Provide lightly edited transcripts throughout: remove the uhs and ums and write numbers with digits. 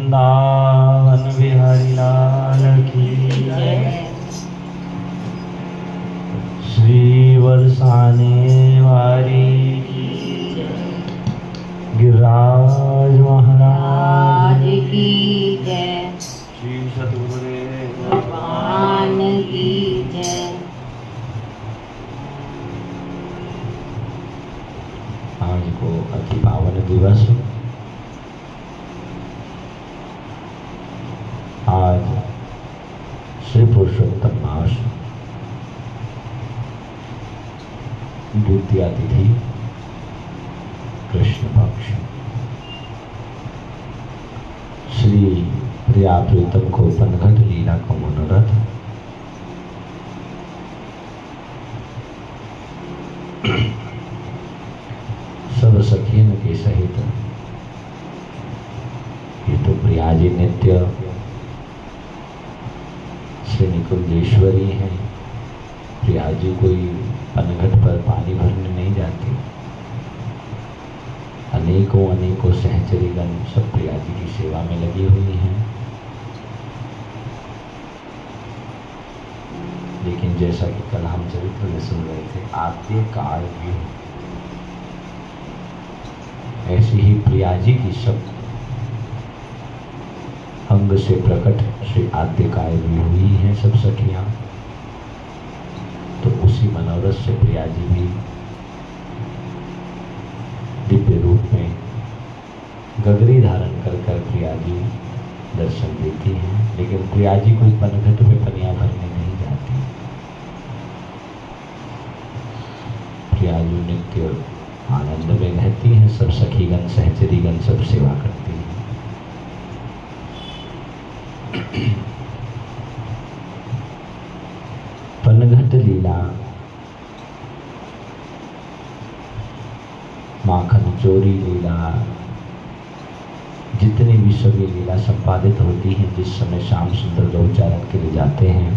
वृंदावन बिहारी लाल की जय। श्री बरसाने वाली की जय। गिरिराज महाराज की जय। श्री सतगुरुदेव भगवान की जय। आज को अति पावन दिवस। आज श्री पुरुषोत्तम मास द्वितीया तिथि कृष्ण पक्ष। श्री प्रिया प्रीतम को पनघट लीला का मनोरथ सब सखियन के सहित ये तो प्रिया जी नित्य श्री निकुंजेश्वरी हैं। प्रिया जी कोई पनघट पर पानी भरने नहीं जाती। अनेकों अनेकों सहचरीगण सब प्रिया जी की सेवा में लगी हुई हैं। लेकिन जैसा कि कल हम चरित्र में सुन रहे थे, आद्य काल भी ऐसी ही प्रिया जी की सब अंग से प्रकट श्री आद्यकाय भी हुई हैं सब सखियां। तो उसी मनोरथ से प्रिया जी भी दिव्य रूप में गगरी धारण कर कर प्रिया जी दर्शन देती हैं। लेकिन प्रिया जी कोई पनघट में पनिया भरने नहीं जाती। प्रिया जी नित्य आनंद में रहती हैं। सब सखीगण सहचरीगण सब सेवा करती हैं। पनघट लीला माखन चोरी लीला जितनी भी सभी लीला संपादित होती हैं, जिस समय श्याम सुंदर गौचारण के लिए जाते हैं,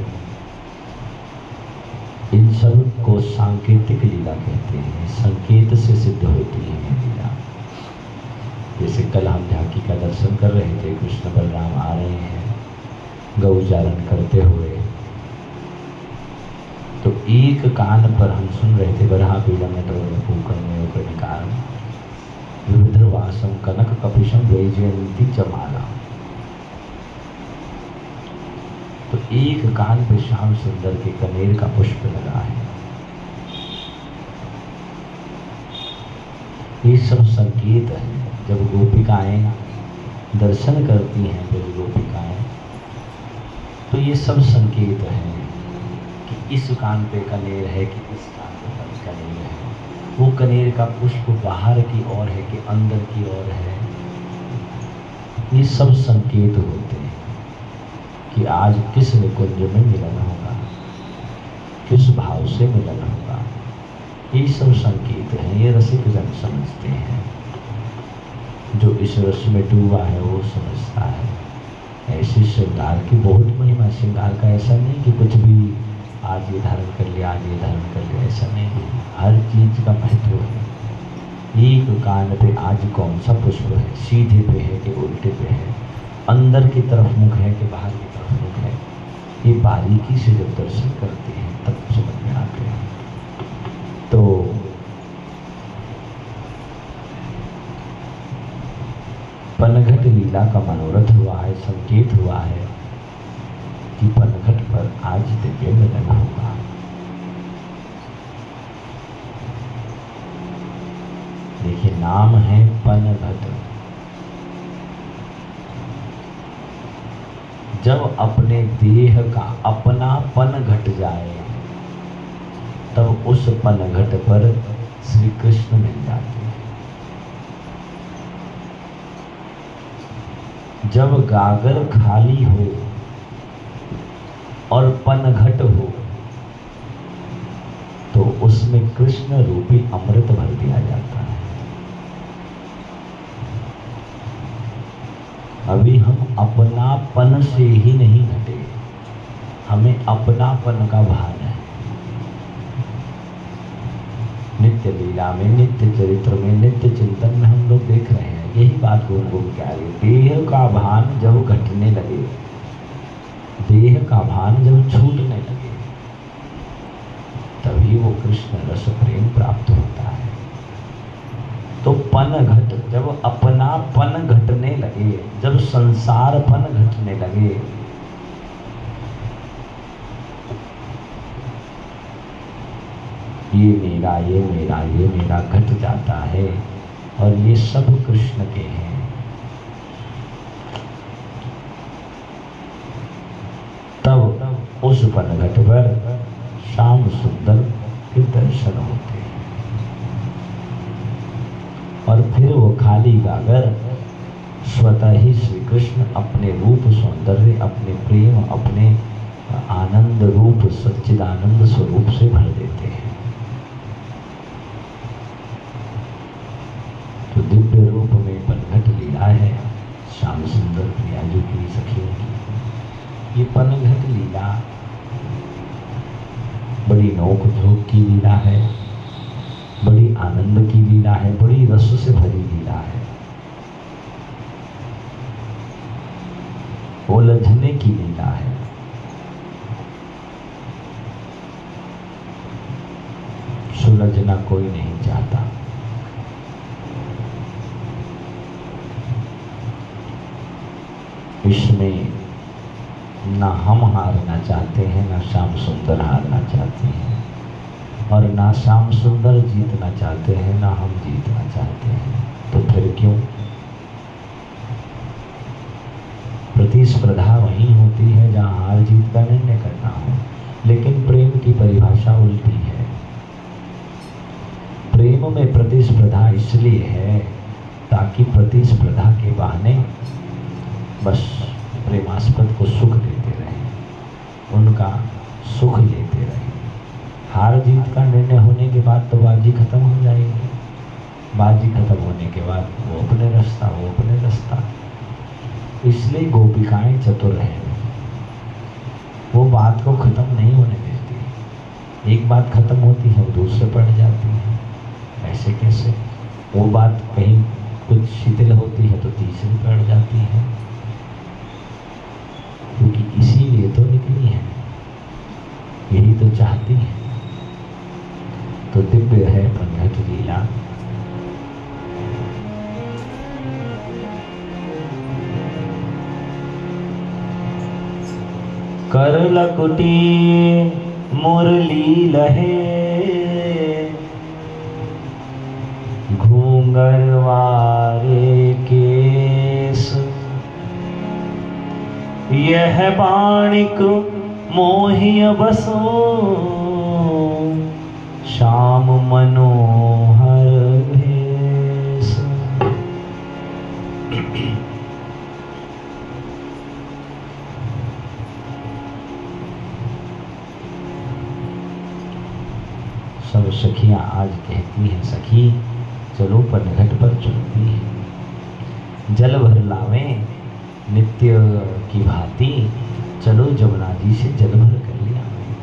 इन सब को सांकेतिक लीला कहते हैं। संकेत से सिद्ध होती है ये लीला। जैसे कल हम झांकी का दर्शन कर रहे थे, कृष्ण बलराम आ रहे हैं गौचारण करते हुए, तो एक कान पर हम सुन रहे थे बरहा पीलम निकार विविधवासम कनक कपिशम वैजयंती चमाला। तो एक कान पे श्याम सुंदर के कनेर का पुष्प लगा है। ये सब संकेत है। जब गोपिकाएं दर्शन करती हैं, ब्रज गोपिकाएं, तो ये सब संकेत हैं कि इस कान पे कनेर है कि इस कान पे कनेर है। वो कनेर का पुष्प बाहर की ओर है कि अंदर की ओर है। ये सब संकेत होते हैं कि आज किस निकुंज में मिलन होगा, किस भाव से मिलन होगा। ये सब संकेत हैं। ये रसिक जन समझते हैं। जो इस रस में डूबा है वो समझता है। ऐसी श्रृंगार की बहुत महिमा। श्रृंगार का ऐसा नहीं कि कुछ भी आज ये धारण कर लिया, आज ये धारण कर लिया, ऐसा नहीं है। हर चीज का महत्व है। एक कान पे आज कौन सा पुष्प है, सीधे पे है कि उल्टे पे है, अंदर की तरफ मुख है कि बाहर की तरफ मुख है, ये बारीकी से जब दर्शन करते हैं तब समझ में आते हैं। तो पनघट लीला का मनोरथ हुआ है, संकेत हुआ है कि पनघट पर आज दिव्य मिलन होगा। देखिए, नाम है पनघट। जब अपने देह का अपनापन घट जाए तब उस पनघट पर श्री कृष्ण मिल जाते हैं। जब गागर खाली हो और पनघट हो तो उसमें कृष्ण रूपी अमृत भर दिया जाता है। अभी हम अपनापन से ही नहीं घटे, हमें अपनापन का भान है। नित्य लीला में, नित्य चरित्र में, नित्य चिंतन में हम लोग देख रहे हैं यही बात गोप गोप कह रही है। देह का भान जब घटने लगे, देह का भान जब छूटने लगे, तभी वो कृष्ण रस प्रेम प्राप्त होता है। तो पन घट, जब अपनापन घटने लगे, जब संसारपन घटने लगे, ये मेरा ये मेरा ये मेरा घट जाता है और ये सब कृष्ण के हैं। तब उस पन घट पर श्याम सुंदर के दर्शन होते हैं और फिर वो खाली गागर स्वतः ही श्री कृष्ण अपने रूप सौंदर्य, अपने प्रेम, अपने आनंद रूप सच्चिदानंद स्वरूप से भर देते हैं। तो दिव्य रूप में पनघट लीला है श्याम सुंदर प्रियाजू की सखियों की। ये पनघट लीला बड़ी नोक झोंक की लीला है, बड़ी आनंद की लीला है, बड़ी रस से भरी लीला है, उलझने की लीला है। सुलझना कोई नहीं चाहता। इसमें ना हम हारना चाहते हैं, ना श्याम सुंदर हारना चाहते हैं, और ना श्याम सुंदर जीतना चाहते हैं, ना हम जीतना चाहते हैं। तो फिर क्यों? प्रतिस्पर्धा वहीं होती है जहाँ हार जीत का निर्णय करना हो, लेकिन प्रेम की परिभाषा उल्टी है। प्रेम में प्रतिस्पर्धा इसलिए है ताकि प्रतिस्पर्धा के बहाने बस प्रेमास्पद को सुख देते रहे, उनका सुख लेते रहे। हार जीत का निर्णय होने के बाद तो बाजी खत्म हो जाएगी। बाजी खत्म होने के बाद वो अपने रास्ता, वो अपने रास्ता। इसलिए गोपिकाएं चतुर हैं, वो बात को खत्म नहीं होने देती। एक बात खत्म होती है वो दूसरे पड़ जाती है। ऐसे कैसे? वो बात कहीं कुछ शिथिल होती है तो तीसरी पड़ जाती है, क्योंकि इसीलिए तो निकली है, यही तो चाहती है। तो दिव्य है पनघट लीला। कर लकुटी मुरली लहे, घूंघरवारे केस, यह बाणिक मोहिय बसो, श्याम मनोहर भेष। सब सखियां आज कहती हैं, सखी चलो पनघट पर चलती है, जल भर लावें नित्य की भांति, चलो जमुना जी से जल भर कर लिया।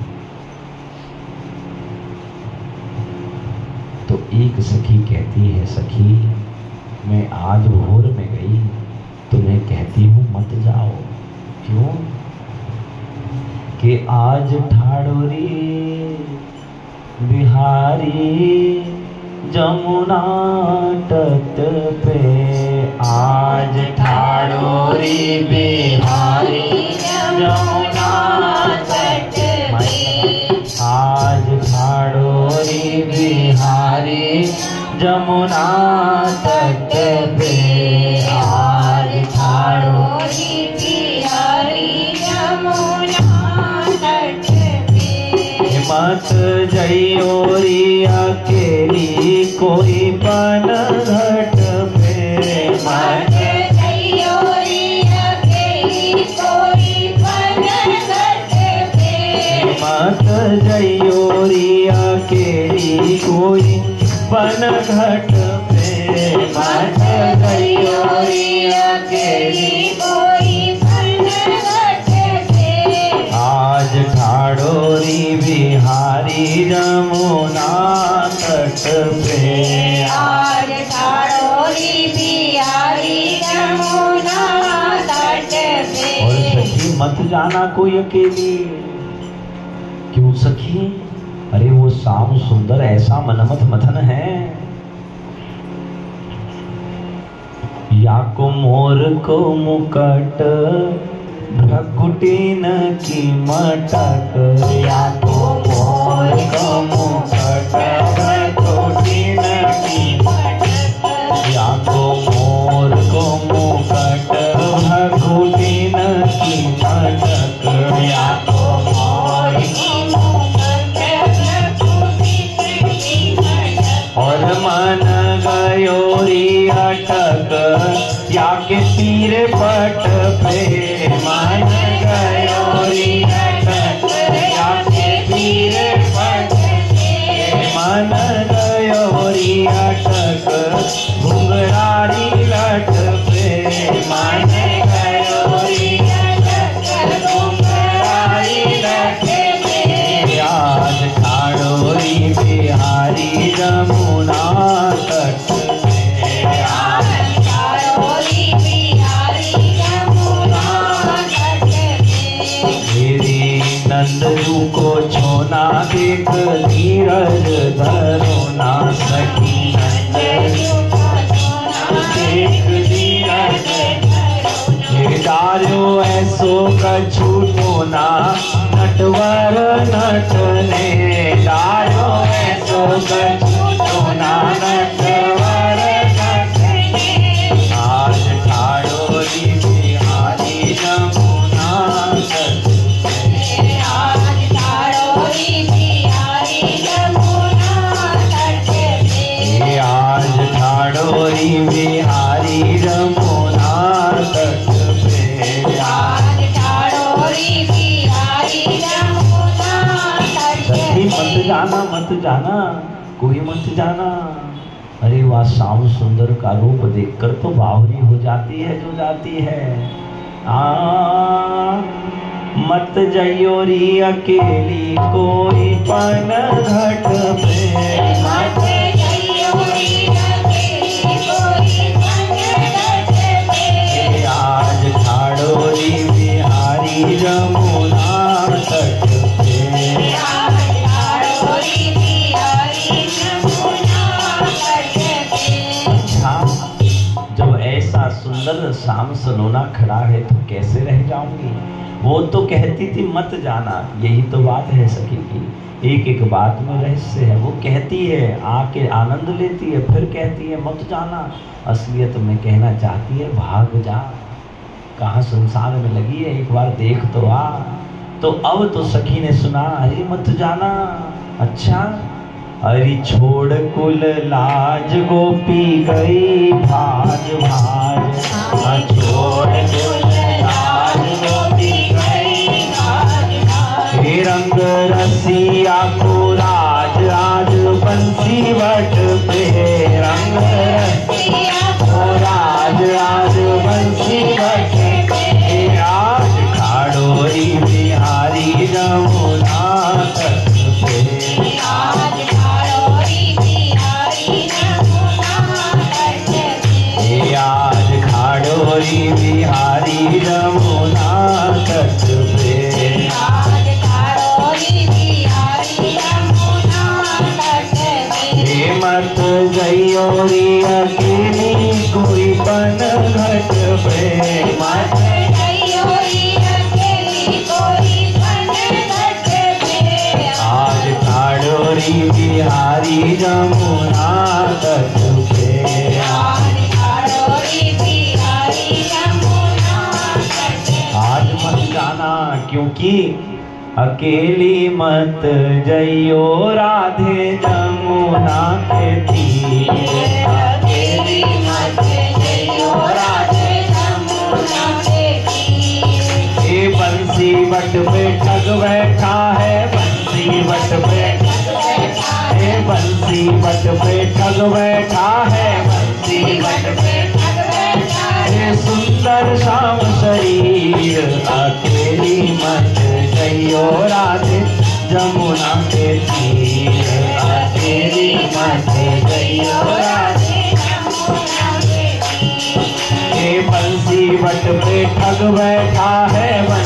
तो एक सखी कहती है, सखी मैं आज भोर में गई, तुम्हें कहती हूँ मत जाओ। क्यों? कि आज ठाड़ोरी बिहारी जमुना तट पे, आज ठाड़ोरी बिहारी जमुना तट पे, आज ठाड़ोरी बिहारी जमुना तट पे, आज ठाड़ोरी बिहारी जमुना तट पे। मत जइयोरी अकेली कोई पनघट पे, मत जइयोरी अकेली कोई पनघट पे, मत जइयोरी अकेली कोई पनघट पे, मत जइयोरी अकेली कोई पनघट पे। आज ठाड़ोरी बिहारी जमुना तट पे, आज मत जाना कोई अकेली। क्यों सखी? अरे वो श्याम सुंदर ऐसा मनमथ मथन है। या को मोर को मुकट भ्रकुटीन की मटक। या को मोर को मुकट भ्रकुटीन की मटक। या को मोर को मुकट भ्रकुटीन की मटक। या को मोर को मुकट भ्रकुटीन की मटक। और मन गयो री अटक या के तीर पट पे। मन गयो री अटक या के तीर पट पे। मन गयो री अटक घुंघरारी लट पे। मन गयो री अटक घुंघरारी लट पे। आज ठाड़ो री बिहारी जमुना तट पे। नंदू को छोना देख धीरज धरो ना सखी। नंदू को छोना देख धीरज डार्यो ऐसो कछु टोना नटवर नटने। डार्यो ऐसो कछु टोना नटवर नटने। आज ठाड़ो री बिहारी जमुना तट। आज ठाड़ोरी बिहारी जमुना तट पे। आज ठाड़ोरी बिहारी जमुना तट पे। मत जाना मत जाना कोई मत जाना। अरे वाह श्याम सुंदर का रूप देखकर तो बावरी हो जाती है जो जाती है। मत जइयो री अकेली कोई पन घट पे। मत जइयो री अकेली कोई पन घट पे। आज ठाड़ोरी बिहारी जमुना तट पे। आज ठाड़ोरी बिहारी जमुना तट पे। अच्छा, जब ऐसा सुंदर श्याम सलोना खड़ा है तो कैसे रह जाऊंगी? वो तो कहती थी मत जाना, यही तो बात है सखी की। एक एक बात में रहस्य है। वो कहती है आके आनंद लेती है, फिर कहती है मत जाना। असलियत में कहना चाहती है भाग जा। कहाँ संसार में लगी है, एक बार देख तो आ। तो अब तो सखी ने सुना अरे मत जाना। अच्छा, अरे छोड़ कुल लाज गोपी गई भाज भाज। छोड़ कुल लाज गोपी गई भाज भाज। रंग रसिया को राज आज बंसी बट पे। रंग रसिया को राज आज बंसी बट पे। आज ठाड़ोरी बिहारी जमुना तट पे। आज ठाड़ोरी बिहारी जमुना तट पे। आज ठाड़ोरी बिहारी जमुना तट पे। आज ठाड़ोरी बिहारी जमुना तट पे। मत जइयो री अकेली कोई पन घट पे। मत जइयो री अकेली कोई पन घट पे। आज ठाड़ोरी बिहारी जमुना तट पे। आज ठाड़ोरी बिहारी जमुना तट पे। आज मत जाना क्योंकि अकेली मत जइयो राधे जमुना के तीरे। अकेली मत जइयो राधे जमुना के तीरे। बंसी बट पे ठग बैठा है। बंसी बट पे ठग बैठा है। बंसी बट पे ठग बैठा है। बंसी बट पे ठग बैठा है। सुंदर श्याम शरीर अकेली मत जइयो राधे जमुना के तीर। अकेली मत जइयो राधे जमुना के तीर। बंसी बट पे ठग बैठा है। बंसी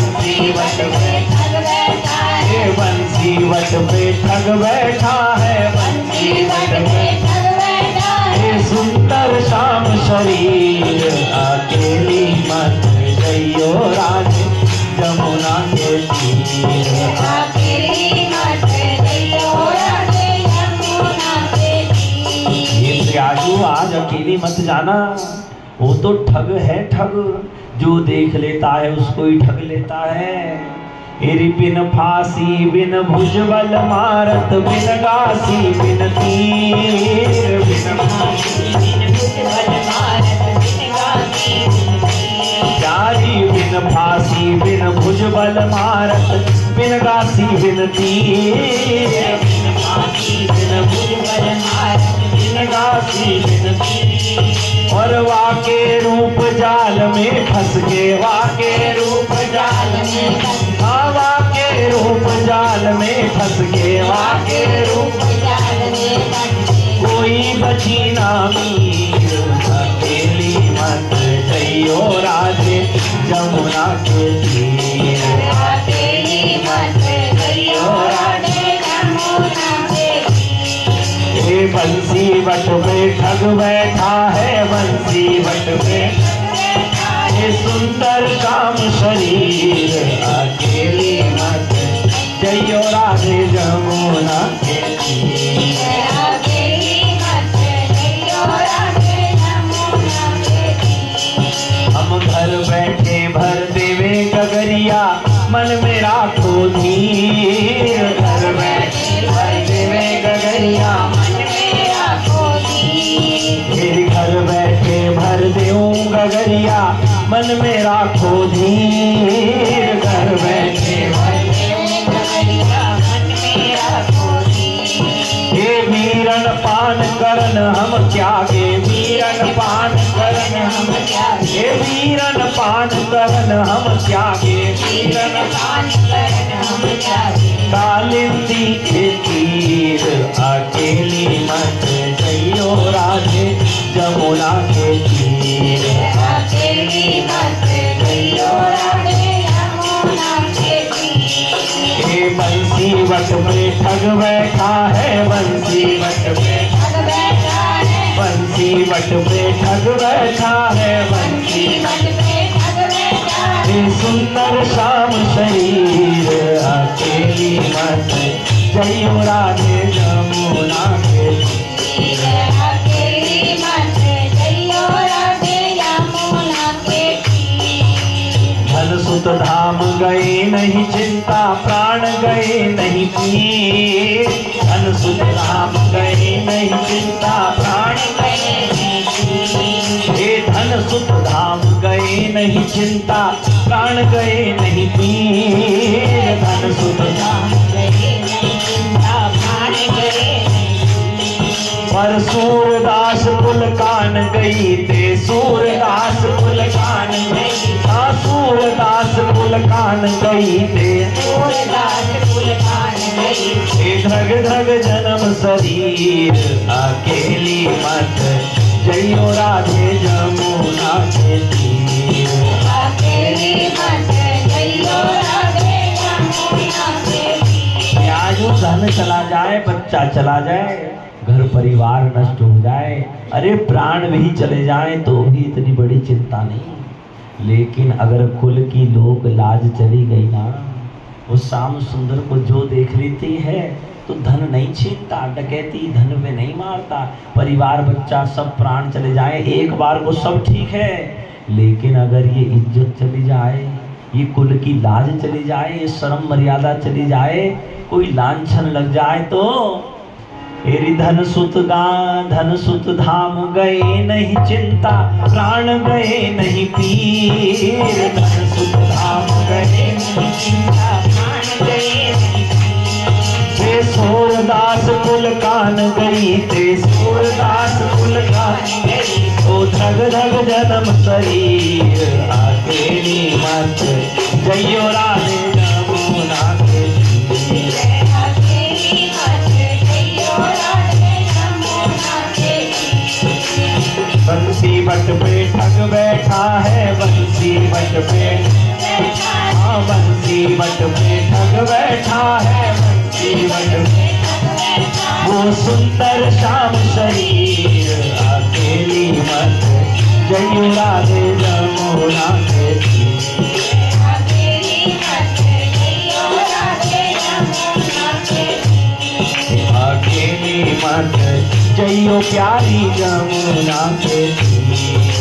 वट पे ठग बैठा है, बंसी वट पे ठग बैठा है, बंसी वट पे ठग बैठा है। सुंदर श्याम शरीर अकेली मत जइयो राधे जमुना के तीर, अकेली मत जइयो राधे जमुना के तीर। ये प्याजू आज अकेली मत जाना, वो तो ठग है ठग, जो देख लेता है उसको ही ठग लेता है। एरी बिन फांसी बिन भुजबल मारत, बिन गासी बिन तीर, बिन फांसी बिन भुजबल मारत, बिन गासी बिन तीर। प्यारी बिन फांसी बिन भुजबल मारत, बिन गासी बिन तीर, बिन फांसी बिन भुजबल मारत, बिन गासी बिन तीर। और वाके रूप जाल में फंस के, वाके रूप जाल में, हाँ वाके रूप जाल में फंस के, वाके रूप जाल में फंस के। कोई बची ना मीर अकेली मत जइयो राधे जमुना के तीर, अकेली मत जइयो राधे जमुना के तीर। बंसी वट पे ठग बैठा है, बंसी वट पे ये सुंदर श्याम शरीर अकेली मत जइयो राधे जमुना के तीर, अकेली मत जइयो राधे जमुना के तीर। हम घर बैठे भर देवे गगरिया मन में राखो धीर, घर बैठे भर देवे गगरिया घर बैठे भर देऊं गगरिया मन में राखो धीर, घर बैठे भर देऊं गगरिया मन में राखो धीर। हे वीरन पान करन हम त्यागे, वीरन पान करन हम त्यागे, हे वीरन पान करन हम त्यागे, वीरन पान करन हम त्यागे। कालिंदी के तीर अकेली मत जइयो राधे जमुना के तीर, अकेली मत जइयो राधे जमुना के तीर। हे बंसी वट पे ठग बैठा है, बंसी वट पे ठग बैठा है, बंसी वट पे ठग बैठा है, बंसी वट पे ठग बैठा है। सुंदर श्याम शरीर अकेली मत जइयो राधे जमुना के तीर, अकेली मत जइयो राधे जमुना के तीर। धन सुत धाम गए नहीं चिंता, प्राण गए नहीं पीर, धन सुत धाम गए नहीं चिंता, प्राण गए नहीं पीर। हे धन सुत धाम गए नहीं चिंता, प्राण गए नहीं पीर, धन सुत धाम गए नहीं चिंता, प्राण गए नहीं। पर सूरदास कुल कान गई ते, सूरदास कुल कान गई, हाँ सूरदास कुल कान गई ते, सूरदास कुल कान गई। धग धग जन्म शरीर अकेली मत जइयो राधे जमुना के तीर, अकेली मत जइयो राधे जमुना के तीर। आज धन चला जाए, बच्चा चला जाए, घर परिवार नष्ट हो जाए, अरे प्राण भी चले जाए तो भी इतनी बड़ी चिंता नहीं। लेकिन अगर कुल की लोक लाज चली गई ना, वो श्याम सुंदर को जो देख लेती है तो धन नहीं छीनता, डकैती धन पे नहीं मारता, परिवार बच्चा सब प्राण चले जाए एक बार को सब ठीक है। लेकिन अगर ये इज्जत चली जाए, ये कुल की लाज चली जाए, ये शर्म मर्यादा चली जाए, कोई लांछन लग जाए तो एरी धन सुत धाम गए नहीं चिंता, प्राण गए नहीं पीर, धन सुत धाम गए नहीं चिंता, प्राण गए नहीं पीर। सूरदास कुल कान गई ते, सूरदास कुल कान गई, ओ धग धग जन्म शरीर अकेली मत जइयो राधे जमुना के तीर, अकेली मत जइयो राधे जमुना के तीर। बंसी वट पे ठग बैठा है, बंसी वट पे, हाँ बंसी राधे जमुना के तीरे। अकेली मत जइयो प्यारी जमुना के तीरे।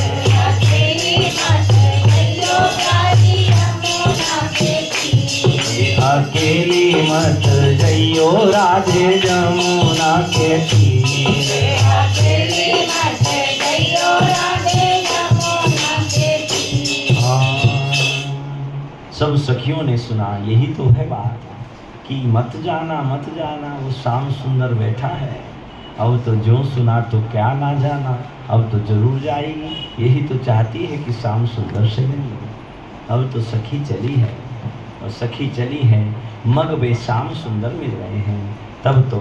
अकेली मत जइयो राधे जमुना के तीरे। सब सखियों ने सुना, यही तो है बात कि मत जाना वो श्याम सुंदर बैठा है। अब तो जो सुना तो क्या ना जाना, अब तो जरूर जाएगी। यही तो चाहती है कि श्याम सुंदर से मिले। अब तो सखी चली है और सखी चली है, मग वे श्याम सुंदर मिल रहे हैं। तब तो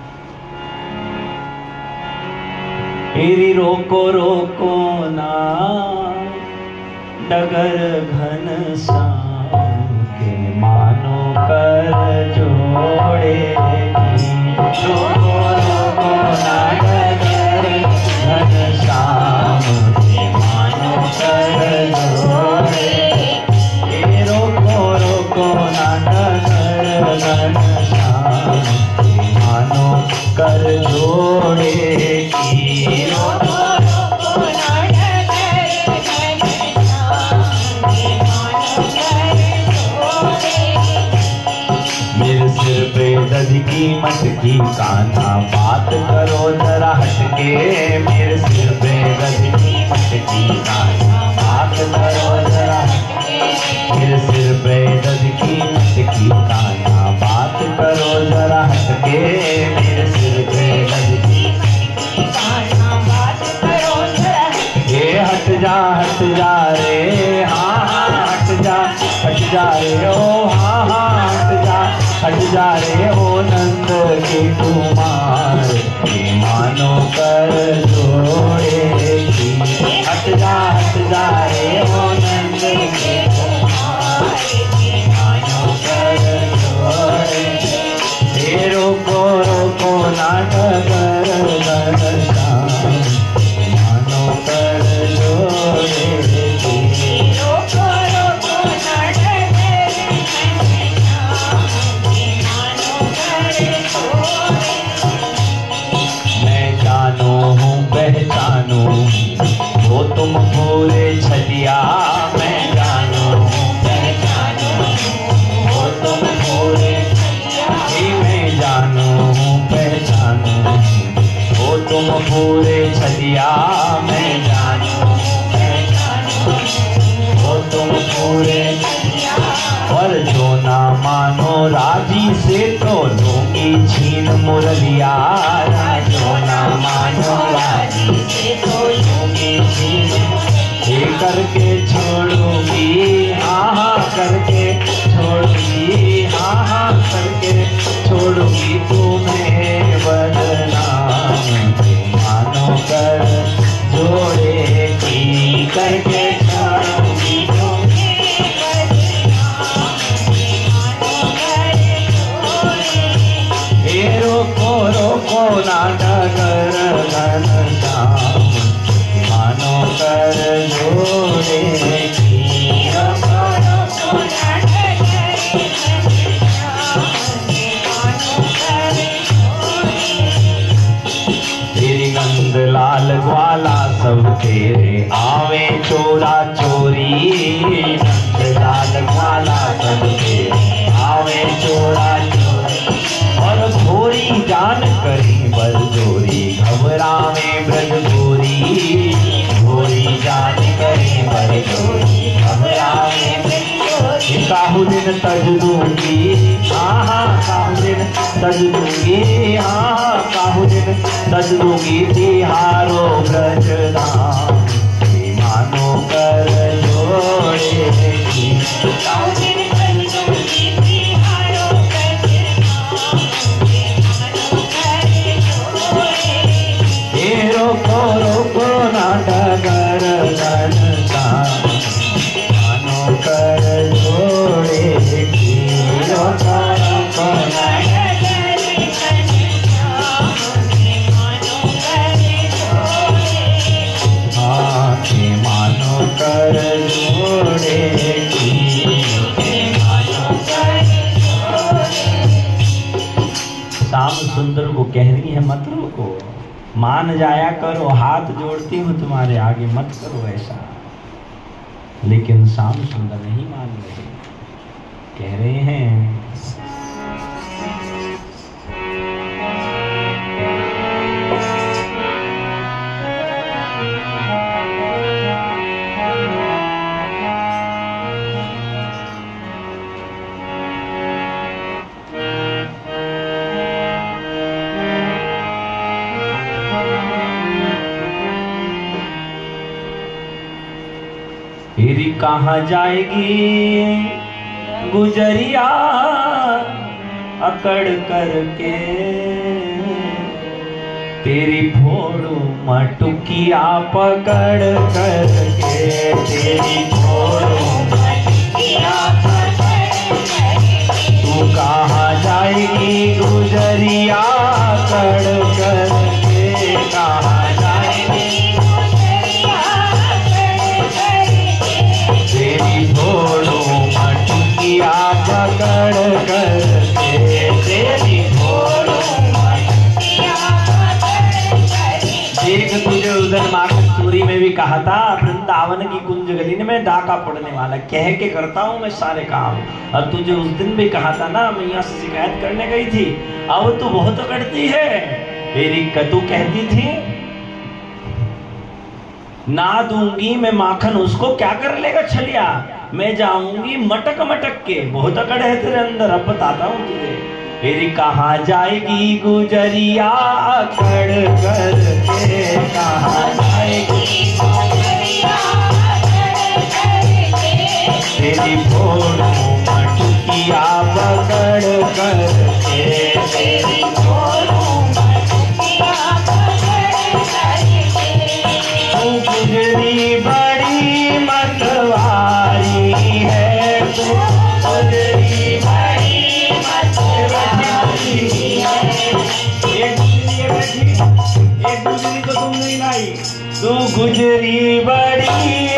तेरी रोको रोको ना डगर घन श्याम के मानो कर जोड़े। रोको रोको ना डगर घन श्याम के मानो कर जोड़े। रोको रोको ना डगर घन श्याम के मानो कर जोड़े। की मटकी कान्हा बात करो जरा हटके। मेरे सिर पे गज की मटकी कान्हा बात करो जरा हटके। मेरे सिर पे गज की मटकी कान्हा बात करो जरा हटके। मेरे सिर पे गज की मटकी कान्हा बात करो जरा हटके। हट जा रे हाँ हाँ हट जा रे ओ हाँ हाँ हट जा रे ओ नंद के कुमार के मानो कर जोड़ेगी। हट जा रे ओ नंद के कुमार के मानो कर जोड़ेगी। रोको रोको ना डगर घन श्याम के मानो कर जोड़ेगी। पहचानू वो तुम पूरे छलिया। मैं जानू पहचानू वो तुम पूरे छलिया। मैं जानू पहचानू वो तुम पूरे छलिया। मैं जानू पहचानू वो तुम पूरे छलिया। और जो ना मानो राजी से तो लूंगी छीन मुरलिया। जो ना मानो राजी से तो लूंगी छीन करके छोड़ूंगी। हाँ करके छोड़ूंगी। हाँ करके छोड़ूंगी तुम्हें बदनाम के मानो कर जोड़ेगी। करके छोड़ूंगी रोको रोको ना डगर घन श्याम मानो कर जोड़ेगी। रोको रोको ना डगर घन श्याम मानो कर जोड़ेगी। तेरी नंद लाल ग्वाला सब तेरे आवे चोरा चोरी। नंद लाल ग्वाला सब तेरे आवे चोरा और भोरी जान करी बल जोरी। घबरावे ब्रज गोरी। भोरी जान करी बल जोरी घबरावे ब्रज गोरी। काहू दिन तज दूंगी। हाँ काहू दिन तज दूंगी। हाँ काहू दिन तज दूंगी। तिहारो ब्रज धाम मानो कर जोड़ेगी। काहू दिन तज दूंगी। रोको रोको ना डगर घन श्याम मानो कर जोड़ेगी। रोको रोको ना डगर घन श्याम मानो कर जोड़ेगी। है मत रोको, मान जाया करो, हाथ जोड़ती हूँ तुम्हारे आगे, मत करो ऐसा। लेकिन श्याम सुंदर नहीं मान रहे, कह रहे हैं तेरी कहाँ जाएगी गुजरिया अकड़ करके, तेरी फोड़ू मटुकिया पकड़ करके, तेरी फोड़ू मटुकिया पकड़ करके। तू कहाँ जाएगी गुजरिया अकड़ करके, कहाँ जाएगी फोड़ो मटुकिया पकड़ करके, तेरी फोड़ो मटुकिया पकड़ करके। देख तुझे उस दिन माखन चोरी में भी कहा था, वृंदावन की कुंज गली में डाका पड़ने वाला, कह के करता हूँ मैं सारे काम। और तुझे उस दिन भी कहा था ना, मैं यहाँ से शिकायत करने गई थी, अब तू बहुत करती है। तेरी कतू कहती थी ना दूंगी मैं माखन, उसको क्या कर लेगा छलिया, मैं जाऊंगी मटक मटक के। बहुत अकड़ है तेरे अंदर, अब बताता हूँ तुझे। तेरी कहाँ जाएगी गुजरिया अकड़ करके, कहाँ जाएगी गुजरिया अकड़ करके, तेरी फोड़ो मटुकिया पकड़ करके, तेरी फोड़ो मटुकिया पकड़ करके। तू गुजरी बड़ी मतवारी है, तू गुजरी बड़ी मतवारी है। एक गुजरी तो तुम नहीं लाई, तू गुजरी बड़ी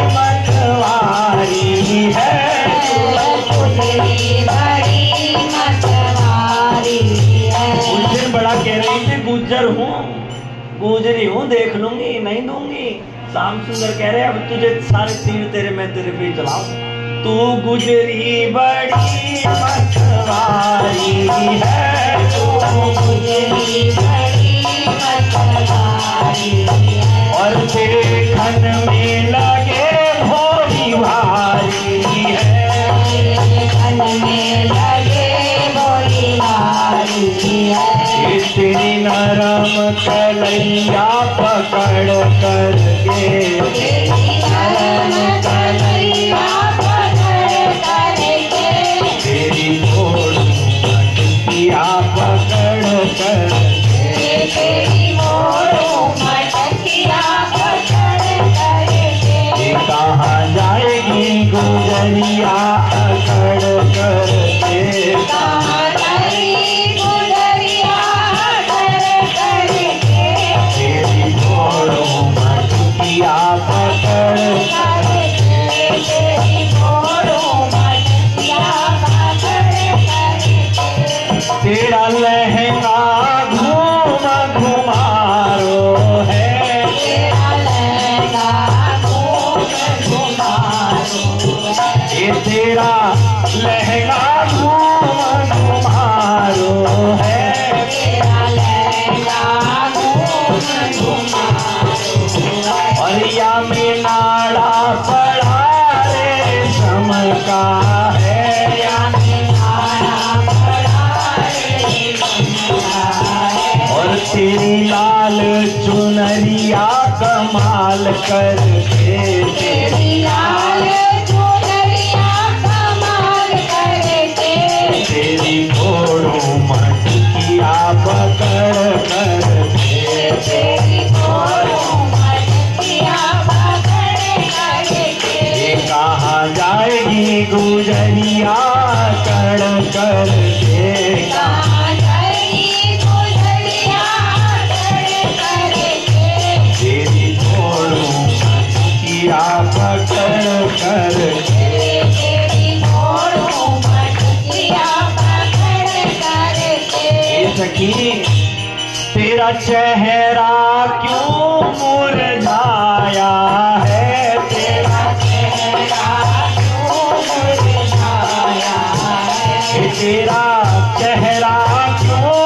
मतवारी है, तू गुजरी बड़ी मतवारी है। उस दिन बड़ा कह रही थी गुजर हूँ, गुजरी हूँ, देख लूंगी नहीं दूंगी। श्याम सुंदर कह रहे अब तुझे सारे तीर तेरे मैं तेरे पे चलाऊं। तू गुजरी बड़ी मतवारी है, तू गुजरी बड़ी मतवारी है। और तेरे खन में लगे भोरी भारी है, तेरे खन में लगे भोरी भारी है। तेरी नरम कलैया पकड़ करके, तेरी नरम कलैया पकड़ करके, तेरी फोड़ू मटुकिया पकड़ करके, तेरी फोड़ू मटुकिया पकड़ करके। कहाँ जाएगी गुजरिया अकड़ करके, कहाँ जाएगी गुजरिया अकड़ करके, तेरी फोड़ो मटुकिया पकड़ करके, तेरी फोड़ो मटुकिया पकड़ करके। तेरा लहंगा घूम घुमारो है, तेरा लहंगा घूम घुमारो है, तेरा लहंगा घूम घुमारो है, तेरा लहंगा घूम घुमारो है। और या में नाड़ा पड़ा रे चमका है, या में नाड़ा पड़ा रे चमका है। और तेरी लाल चुनरिया कमाल करके, तेरी लाल चुनरिया कमाल करके, तेरी फोड़ो मटुकिया पकड़ करके, तेरी फोड़ो मटुकिया पकड़ करके। कहाँ जाएगी गुजरिया अकड़ करके, कहाँ जाएगी गुजरिया अकड़ करके, तेरी फोड़ो मटुकिया पकड़ करके, तेरी फोड़ो मटुकिया पकड़ करके। सखी तेरा तेरा चेहरा क्यों मुरझाया है, तेरा चेहरा क्यों मुरझाया है, तेरा चेहरा क्यों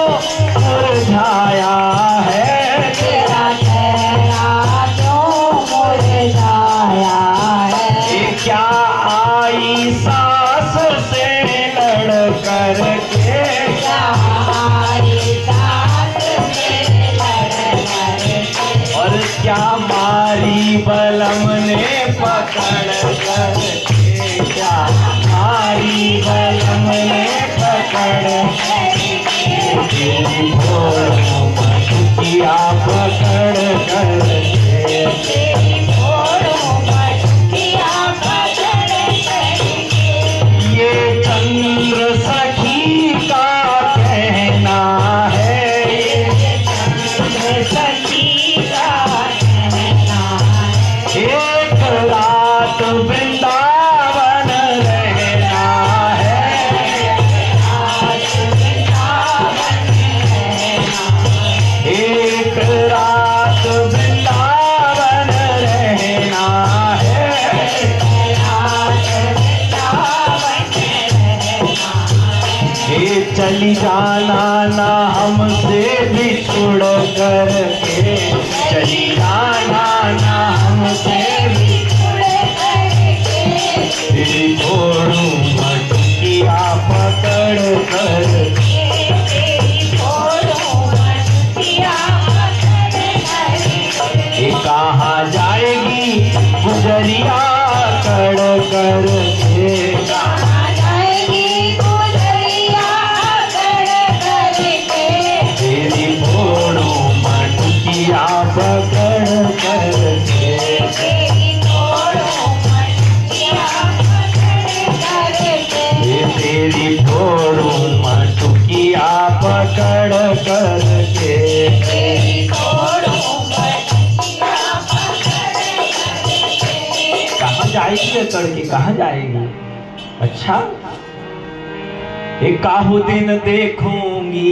मुरझाया है, तेरा चेहरा क्यों मुरझाया है। क्या आई सांस से लड़ कर के, क्या आई सांस से लड़ कर, और क्या मारी बलम ने पकड़ कर के, क्या मारी बलम ने पकड़ के, तेरी भोरों मटकिया पकड़ कर के, तेरी भोरों मटकिया पकड़ कर के। ये चंद्र सखी का कहना है, ये चंद्र सखी का कहना है, एक रात वृंदावन रहना है, एक रात वृंदावन रहना है, एक रात वृंदावन रहना है, एक रात वृंदावन रहना है। हे चली जाना ना हमसे बिछुड़ कर के, चली जाना ना हमसे बिछुड़ कर के, तेरी भोरों मटकिया पकड़ कर के, तेरी भोरों मटकिया पकड़ कर के। कहाँ जाएगी गुजरिया कड़ कर के, कहाँ जाएगी गुजरिया कड़ कर के, तेरी भोरों मटकिया पकड़ कर के, तेरी भोरों मटकिया पकड़ कर के, तेरी भोरों मटकिया पकड़ कर के, तेरी भोरों मटकिया पकड़ कर के। कहाँ जाएगी अकड़ के, कहाँ जाएगी? अच्छा, एक काहू दिन देखूंगी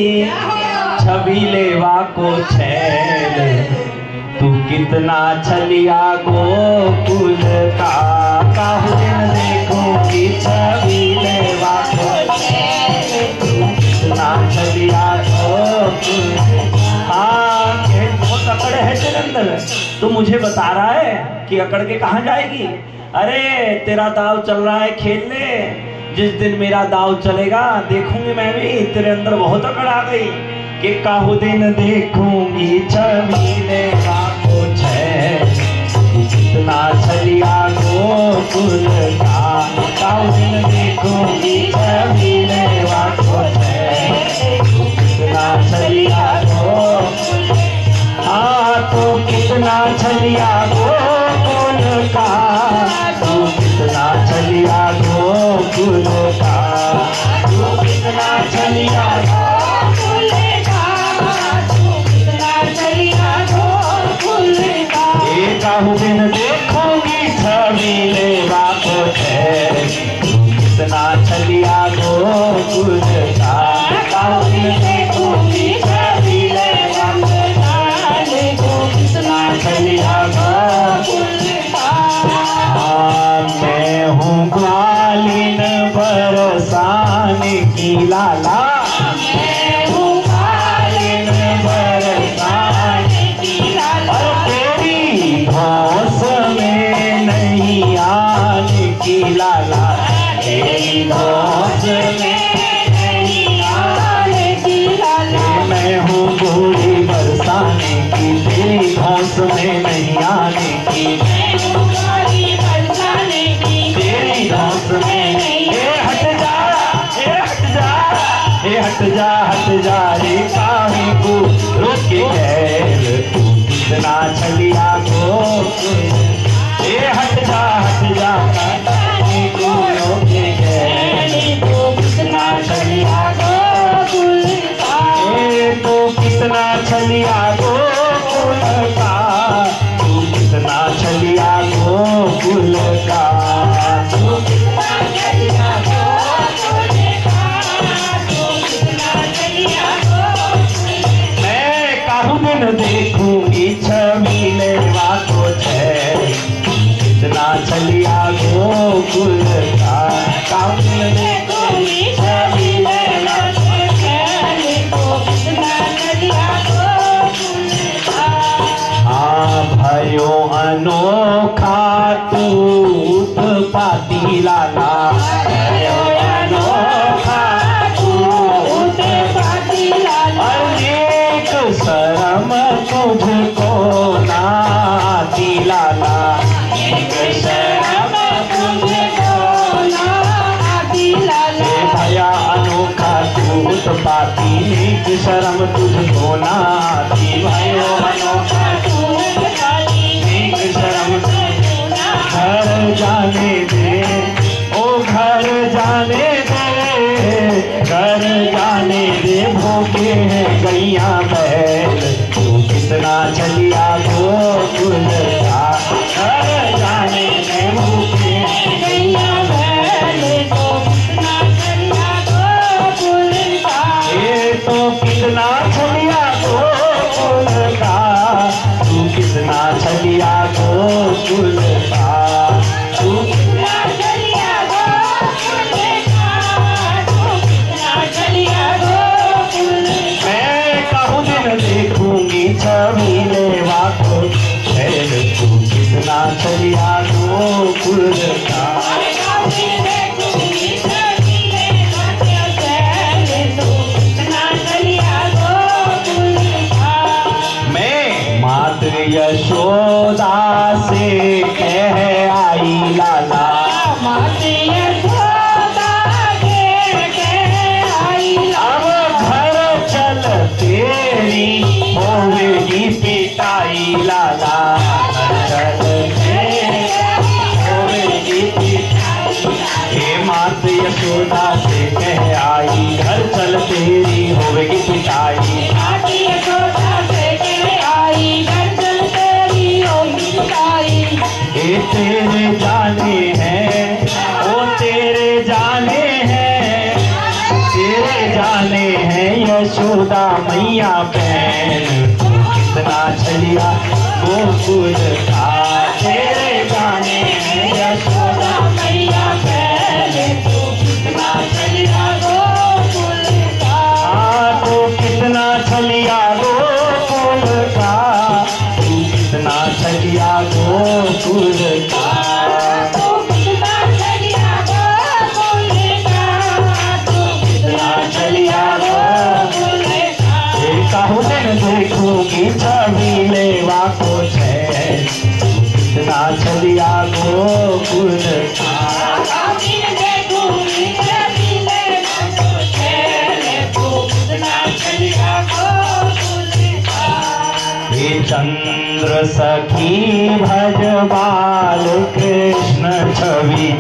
छबीलेवा को छैल, तू कितना छलिया गोकुल का, काहू दिन देखूंगी छबीलेवा को छैल, तू कितना छलिया गोकुल। हाँ, बहुत अकड़ है तेरे अंदर, तू मुझे बता रहा है कि अकड़ के कहाँ जाएगी? अरे तेरा दाव चल रहा है खेलने, जिस दिन मेरा दाव चलेगा देखूंगी मैं भी तेरे अंदर बहुत अकड़ आ गई कि काहू दिन देखूंगी छबीलेवा को छैल, कितना छलिया गोकुल का, काहू दिन देखूंगी छबीलेवा को छैल, कितना छलिया गोकुल। हाँ, तो कितना छलिया गोकुल का, तू कितना छलिया गोकुल का, तू कितना छलिया गोकुल का, तू कितना छलिया गोकुल का। एक काहू दिन देखूंगी छबीलेवा को छैल, तू कितना छलिया गोकुल का, काहू दिन देखूंगी छबीलेवा को छैल, तू कितना छलिया गोकुल का। हाँ, मैं हूँ ग्वालिन बरसाने की लाला, मैं हूँ ग्वालिन बरसाने की लाला, और तेरी धौंस में नहीं आने की लाला, तेरी धौंस में नहीं आने की लाला। मैं हूँ गोरी बरसाने की, तेरी धौंस में नहीं आने की, मैं हूँ गोरी बरसाने की, तेरी धौंस में नहीं। हट जा, हट जा, हट जा, हट जा रे काहे को रोके गैर, तू कितना छलिया गोकुल। हट जा, हट जा काहे को रोके गैर, चलिया गोकुल का। काहुन देखूंगी छवि नैना से चैन को, कितना चलिया गोकुल का। हाँ भयो अनोखा तू उत्पाती लाला, भयो अनोखा तू उत्पाती लाला। अनेक शर्म तुझको ना आती लाला, एक शर्म तुझको ना आती लाला। भया अनोखा तू उत्पाती, एक शर्म तुझको ना आती। भयो अनोखा तू उत्पाती, एक शर्म तुझको ना आती। घर जाने दे ओ घर जाने दे, घर जाने दे भूखे हैं गैया बैल, तू कितना चलिया गोकुल का। घर जाने दे भूखे हैं गैया बैल, तो कितना चलिया गोकुल का। ये तो कितना चलिया गोकुल का, तू कितना चलिया गोकुल का। तू कितना चलिया गोकुल का, तू कितना चलिया गोकुल। मैं कहूँ दिन देखूंगी छवि लेवा को चैन, तू कितना चलिया गोकुल का। यशोदा से कह आई लाला, माते यशोदा के कह आई लाला। अब घर चल तेरी होगी पिटाई लाला, चल तेरी होगी पिटाई। हे माते यशोदा से कह आई, घर चल तेरी होगी पिटाई। माते यशोदा से कह आई, ये तेरे जाने हैं, ओ तेरे जाने हैं, तेरे जाने हैं यशोदा मैया बहन, तू कितना चलिया गोकुल का। तेरे जाने हैं यशोदा मैया बहन, तू कितना चलिया गोकुल का। हाँ तू कितना चलिया गोकुल का, कितना चलिया गोकुल का। तू कितना चलिया गोकुल का, तू कितना चलिया गोकुल का। कहूँ दिन देखूंगी छवि लेवा को चैन, तू कितना चलिया गोकुल का। चंद्र सखी भज बाल कृष्ण छवि,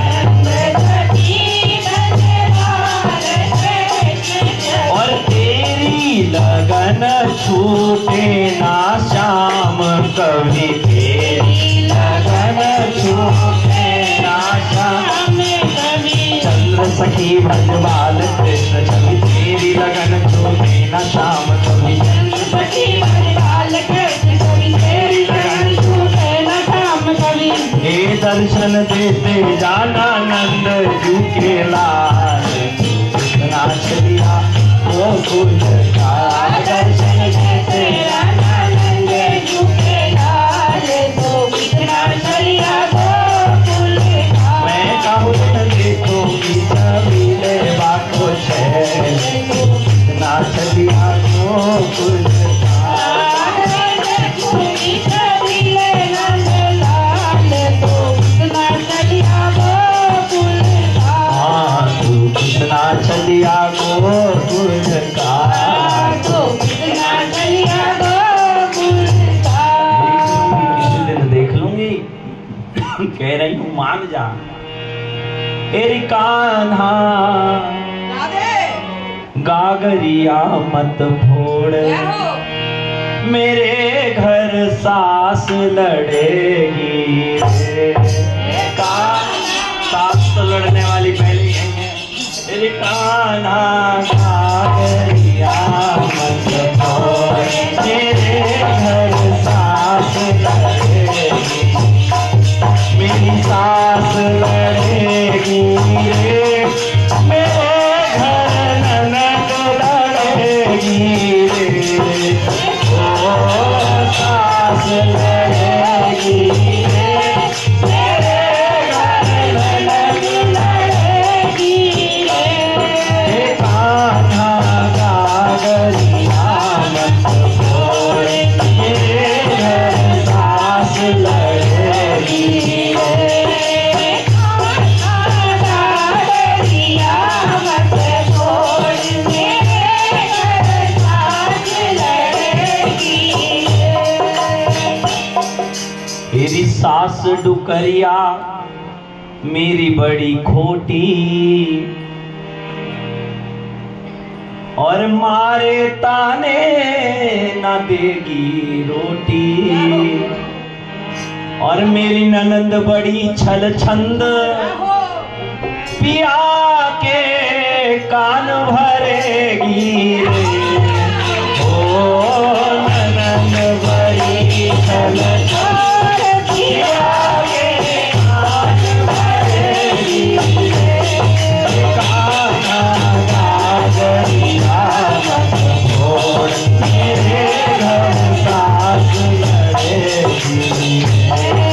और तेरी लगन छूटे ना श्याम कभी, तेरी लगन छूटे ना श्याम कभी। चंद्र सखी भज बाल कृष्ण छवि, तेरी लगन छूटे ना श्याम कभी। चंद्र सखी भज बाल कृष्ण छवि, तेरी लगन छूटे ना श्याम कभी। हे दर्शन देते जाना नंद जू के लाल, कितना चलिया गोकुल का। दर्शन देते जाना नंद जू के लाल, तो कितना चलिया गोकुल का। मैं कहूँ देखूंगी छवि लेवा को चैन, कितना चलिया गोकुल का। कितना चलिया गोकुल का, तो कितना चलिया गोकुल का। किसी दिन देख लूंगी, कह रही हूँ मान जा। एरी कान्हा गागरिया मत फोड़, मेरे घर सास लड़ेगी। सास तो लड़ने वाली पहले है। तेरे कान्हा गागरिया मत फोड़, मेरे घर सास लड़ेगी। मेरी सास लड़ेगी रे, मेरे घर ननद लड़ेगी रे, ओ सास लड़ेगी रे, मेरे घर ननद लड़ेगी रे, कान्हा गागरिया मत बोल, मेरे घर सास लड़ेगी रे, मेरी सास डुकरिया मेरी बड़ी खोटी, और मारे ताने ना देगी रोटी, और मेरी ननंद बड़ी छल छंद, पिया के कान भरेगी रे, ओ ननंद बड़ी छल छंद, पिया के कान भरेगी रे, कान्हा गागरिया मत बोल, मेरे घर सास लड़ेगी रे,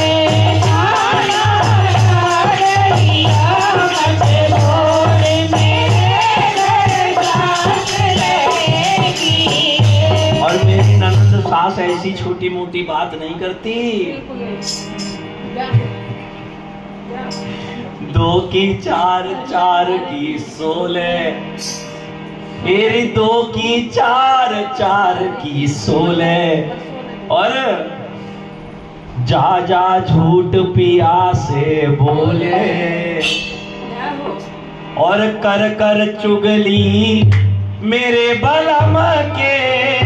और मेरी ननद सास ऐसी छोटी मोटी बात नहीं करती, 2 की 4, 4 की 16, मेरी 2 की 4, 4 की 16, और जा जा झूठ पिया से बोले, और कर कर चुगली मेरे बलम के,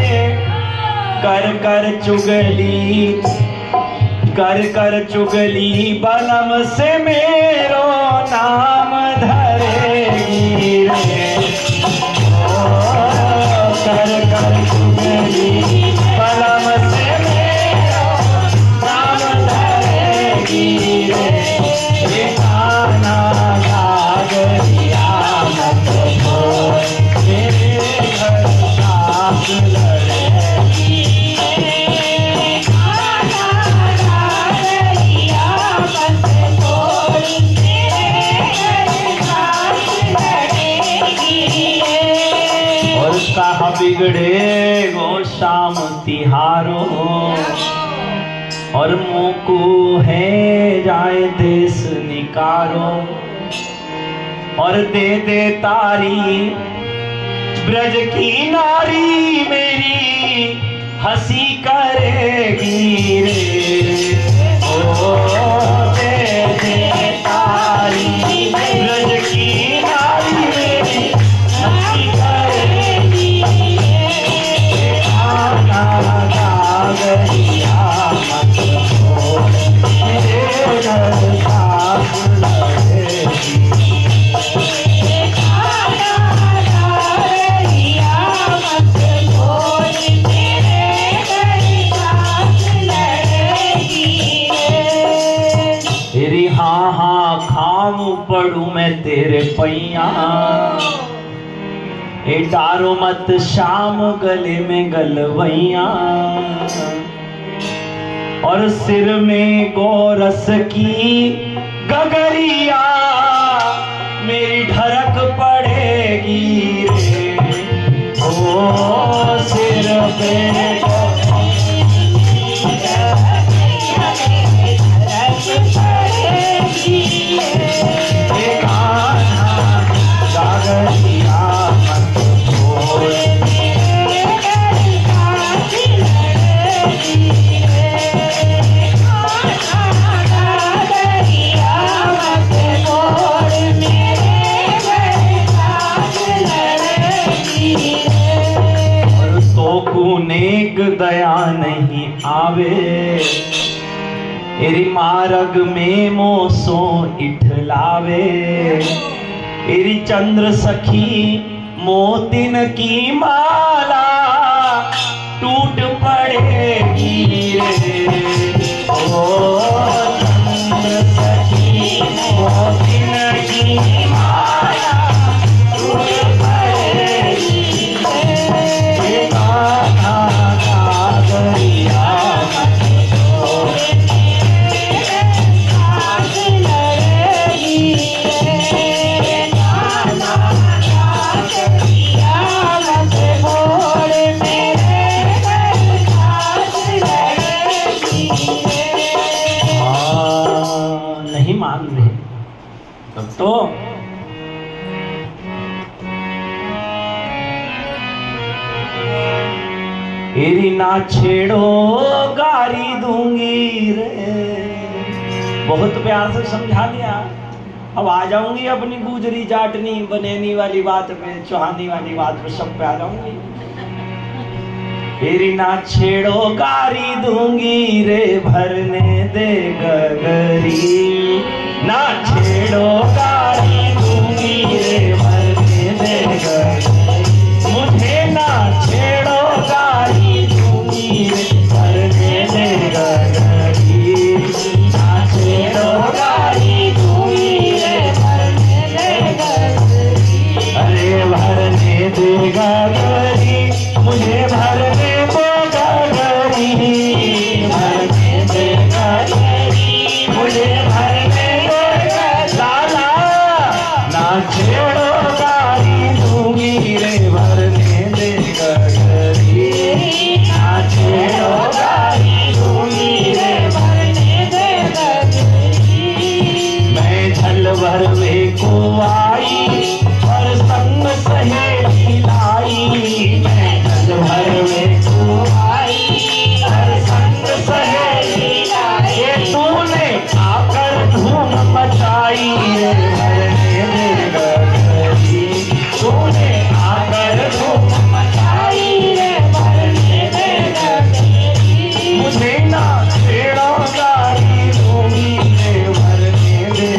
कर कर चुगली, कर कर चुगली बलम से मेरो नाम धरेगी रे, ओ कर कर चुगली बलम से मेरो नाम धरेगी रे, कान्हा गागरिया मत बोल, मेरे घर सास लड़ेगी रे, कान्हा गागरिया मत बोल, मेरे घर सास लड़ेगी रे, और कहा बिगड़े गो शाम तिहारो, और मोकू है जाए देश निकारो, और दे दे तारी ब्रज की नारी मेरी हंसी करेगी रे, ओ दे दे तारी ब्रज की नारी मेरी हंसी करेगी रे, कान्हा गागरिया मत बोल, मेरे घर सास लड़ेगी, तेरी हाँ हाँ खाम पड़ू मैं तेरे पैया, ए डारो मत शाम गले में गलवैया, और सिर में गोरस की गगरिया मेरी ढरक पड़ेगी रे, ओ सिर पे नेक दया नहीं आवे, एरी मार्ग में मोसो इठलावे, एरी चंद्र सखी मोतिन की माला टूट पड़ेगी रे, ओ चंद्र सखी तब तो एरी ना छेड़ो गारी दूंगी रे। बहुत प्यार से समझा दिया। अब आ जाऊंगी अपनी गुजरी जाटनी बनेनी वाली बात पे, चौहानी वाली बात पे, सब पे आ जाऊंगी। एरी ना छेड़ो गारी दूंगी रे, भरने दे गगरी। ना छेड़ो गारी दूंगी रे, भरने दे गगरी। मुझे ना छेड़ो गारी दूंगी रे, भरने दे गगरी। ना छेड़ो गारी दूंगी रे, भरने दे गगरी। अरे भरने दे गगरी, मुझे भरने दे गगरी। भरने दे गगरी, मुझे भरने दे लाला। ना छेड़ो गारी दूंगी रे, भरने दे गगरी। ना छेड़ो गारी दूंगी रे, भरने दे गगरी। मैं झल भरवे को आई और संग सहेली लाई। मैं झल भरवे को आई और संग सहेली लाई। ये तूने आकर धूम मचाई रे, भरने दे गगरी। तूने आकर धूम मचाई रे, भरने दे गगरी। मुझे ना छेड़ो गारी दूंगी रे, भरने दे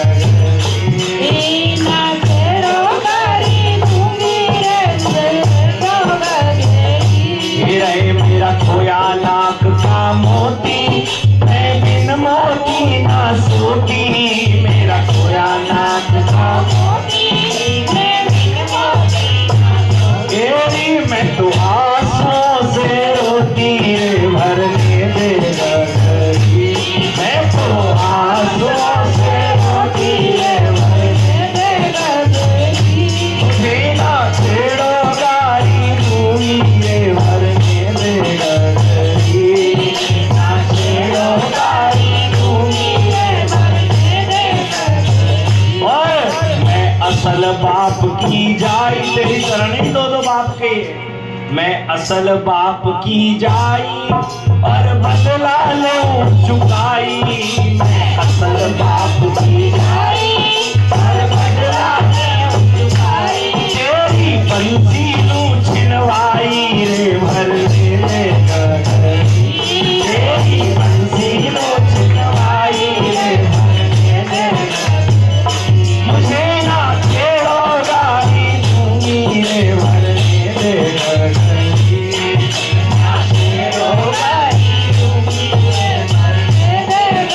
गगरी। ना छेड़ो गारी दूंगी रे, भरने दे गगरी। मेरा खोया लाख का मोती, मैं बिन मोती ना सोती। मेरा खोया लाख का मोती, मैं बिन मोती ना सोती। मैं तो आंसुओं से रोती रे, भरने दे गगरी। मैं तो आंसुओं से रोती रे, भरने दे गगरी। मुझे ना छेड़ो गारी दूंगी रे, भरने दे गगरी। ना छेड़ो गारी दूंगी रे, भरने दे गगरी। और मैं असल बाप की जाई, तेरी चरणी दो बाप के। मैं असल बाप की जाई और बदला लूं चुकाई। मैं असल बाप की जाई और बदला लूं चुकाई। तेरी बंसी लूं छिनवाई रे, भरने दे गगरी। तेरी बंसी लूं छिनवाई रे, भरने दे गगरी। मुझे ना छेड़ो गारी दूंगी रे, भरने दे गगरी। ना छेड़ो गारी दूंगी रे, भरने दे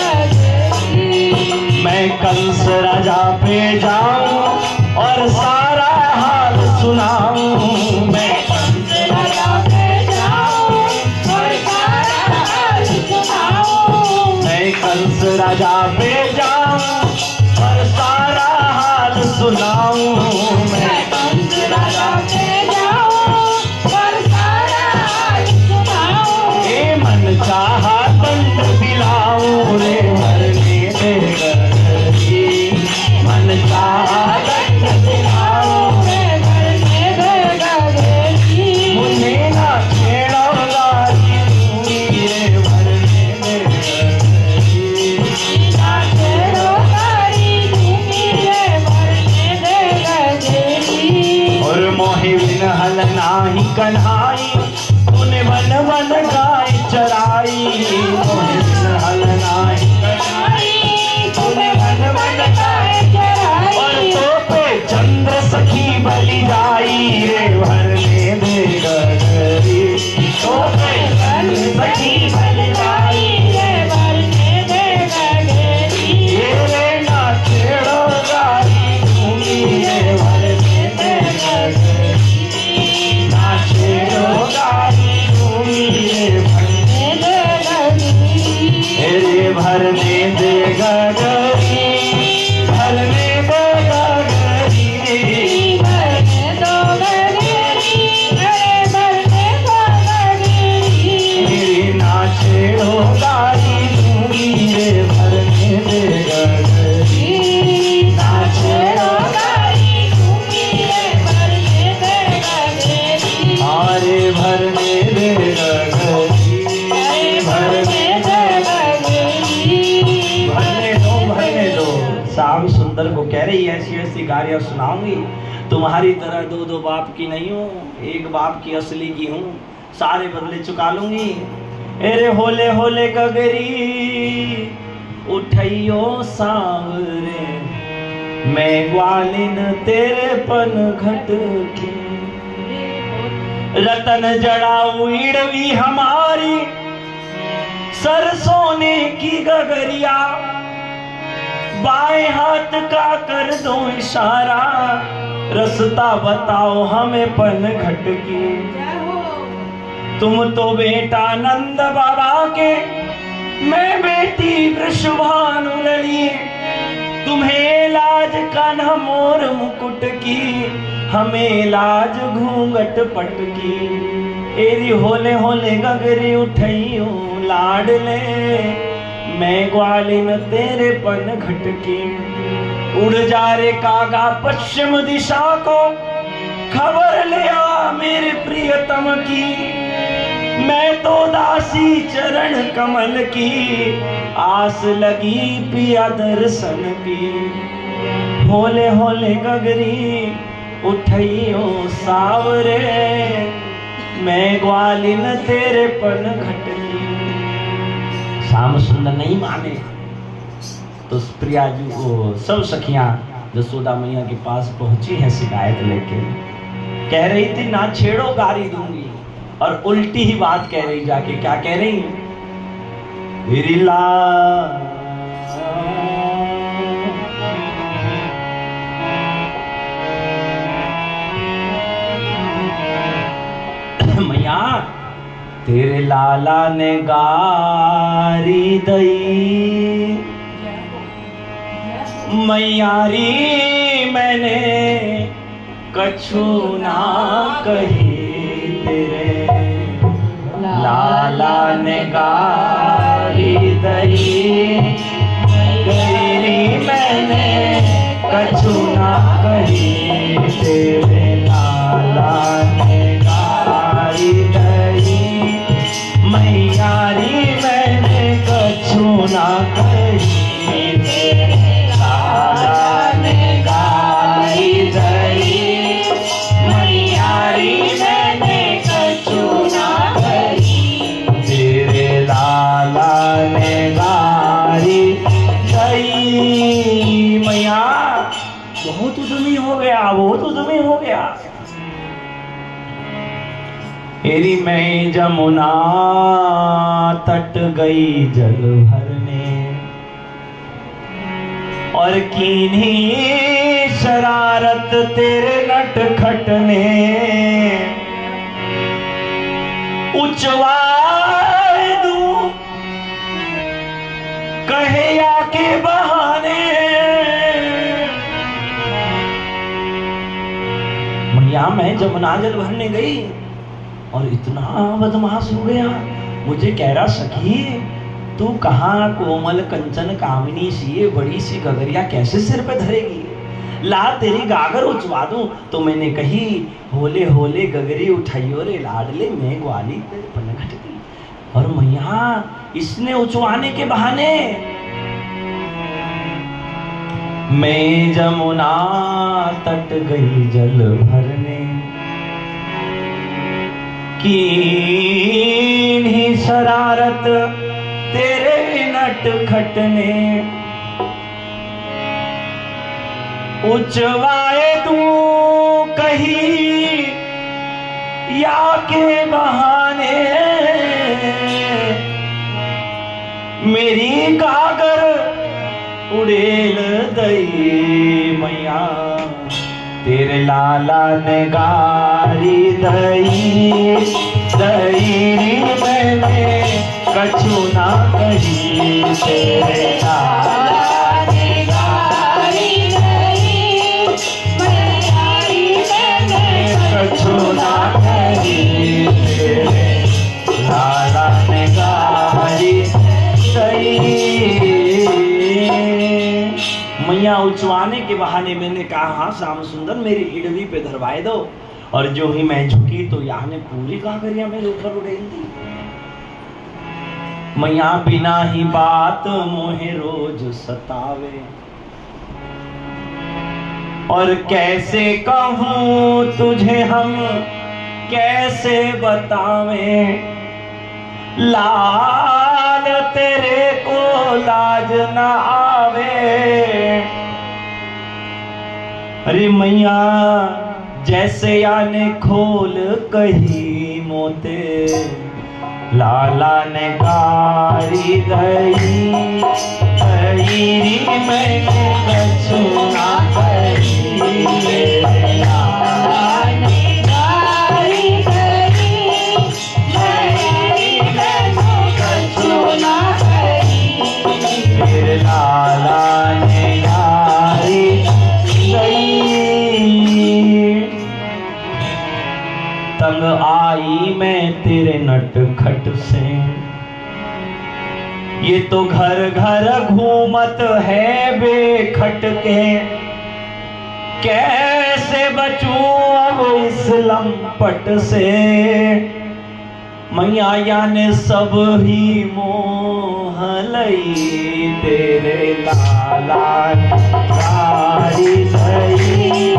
गगरी। मैं कंस राजा पे जाऊं और सारा हाल सुनाऊं। मैं कंस राजा पे जाऊं और सारा हाल सुनाऊं। मैं कंस राजा पे जाऊं और सारा हाल सुनाऊं। मैं कंस राजा पे जाऊं और सारा हाल सुनाऊं। ए मन चाहा दंड दिलाऊं रे, भरने दे गगरी। मन चाहा दंड दिलाऊं रे, भरने दे गगरी। मुझे ना छेड़ो गारी दूंगी रे, भरने दे गगरी। ना छेड़ो गारी दूंगी रे, भरने दे गगरी। और मोहि बिन हल नाही कन्हाई, तूने वन वन गाय चराई। मोहि बिन हल नाही कन्हाई, तूने वन वन गाय चराई। और तो पे चंद्र सखी बलि जाई रे, भरने दे गगरी। तो पे चंद्र सखी बलि जाई रे, भरने दे गगरी। ये ना छेड़ो गारी दूंगी रे, भरने दे गगरी। ना छेड़ो गारी दूंगी रे, भरने दे गगरी। श्याम सुंदर को कह रही ऐसी ऐसी गालियां सुनाऊंगी, तुम्हारी तरह दो दो बाप की नहीं हूँ, एक बाप की असली की हूँ, सारे बदले चुका लूंगी। अरे होले होले गगरी उठैयो सांवरे, मैं ग्वालिन तेरे पन घट की, रतन जड़ाऊ इड़वी हमारी, सर सोने की गगरिया, बाएं हाथ का कर दो इशारा, रास्ता बताओ हमें पन घट की। तुम तो बेटा नंद बाबा के, मैं बेटी वृषभानु लली, तुम्हें लाज कान्हा मोर मुकुट की, हमें लाज घूंघट पट की। एरी होले होले गगरी उठैयो लाडले, मैं ग्वालिन तेरे पन घट की। उड़ जा रे कागा पश्चिम दिशा को, खबर ले आ मेरे प्रियतम की, मैं तो दासी चरण कमल की, आस लगी पिया दर्शन की। होले होले गगरी उठैयो सावरे, मैं ग्वालिन तेरे पन घट की। श्याम सुंदर नहीं माने तो प्रिया जी को सब सखियां जसोदा मैया के पास पहुंची है शिकायत लेके, कह रही थी ना छेड़ो गारी दूंगी, और उल्टी ही बात कह रही जाके। क्या कह रही? मैया तेरे लाला ने गारी दई, मैयारी मैंने कछु ना कही, तेरे लाला ने गारी दई, गई मैंने कछु ना कही, तेरे लाला ने गारी दई, मैयारी मैंने कछु ना कही, तेरे लाला ने गारी दई, मैयारी मैंने कछु ना कही, तेरे लाला ने गारी दई। मैया बहुत उद्यमी हो गया, बहुत उद्यमी हो गया। तेरी मैं जमुना तट गई जल भरने, और कीन्ही शरारत तेरे नटखट ने, उचवाए दूं कहे या के बहाने। मैया मैं जमुना जल भरने गई और इतना बदमाश हो गया, मुझे कह रहा सखी तू कहाँ कोमल कंचन कामिनी सी ये बड़ी सी गगरिया कैसे सिर पे धरेगी, ला तेरी गागर उचवा दूं। तो मैंने कही होले होले गगरी उठाइयो रे लाडले, मैं ग्वाली तेरे पन घट की। और मैया इसने उचवाने के बहाने मैं जमुना तट गई जल भरने, कीन्ही शरारत तेरे नटखट ने, उचवाए तू कही या के बहाने, मेरी गागर उड़ेल दई। मैया तेरे लाला ने गारी दई, दई मैंने कछु ना कही, तेरे लाला ने गारी दई, मैंने कछु ना कही, तेरे लाला ने गारी दई। मैया उचवाने के बहाने मैंने कहा हाँ श्याम सुंदर मेरी इडली पे धरवाए दो, और जो ही मैं झुकी तो यहाँ ने पूरी गागरिया मेरे ऊपर उड़ेल दी। मैया बिना ही बात मोहे रोज सतावे, और कैसे कहूँ तुझे हम कैसे बतावें, लाल तेरे को लाज न आवे। अरे मैया जैसे आने खोल कही मोते, लाला ने गारी गई मैंने कछु ना कही। लाला ने गारी गई मैंने कछु ना कही। फिर लाला ने गारी तंग आई मैं तेरे नटखट से, ये तो घर घर घूमत है बेखट के। कैसे बचूं अब इस लंपट से, मैया याने सब ही मोह लई। तेरे लाला गारी गई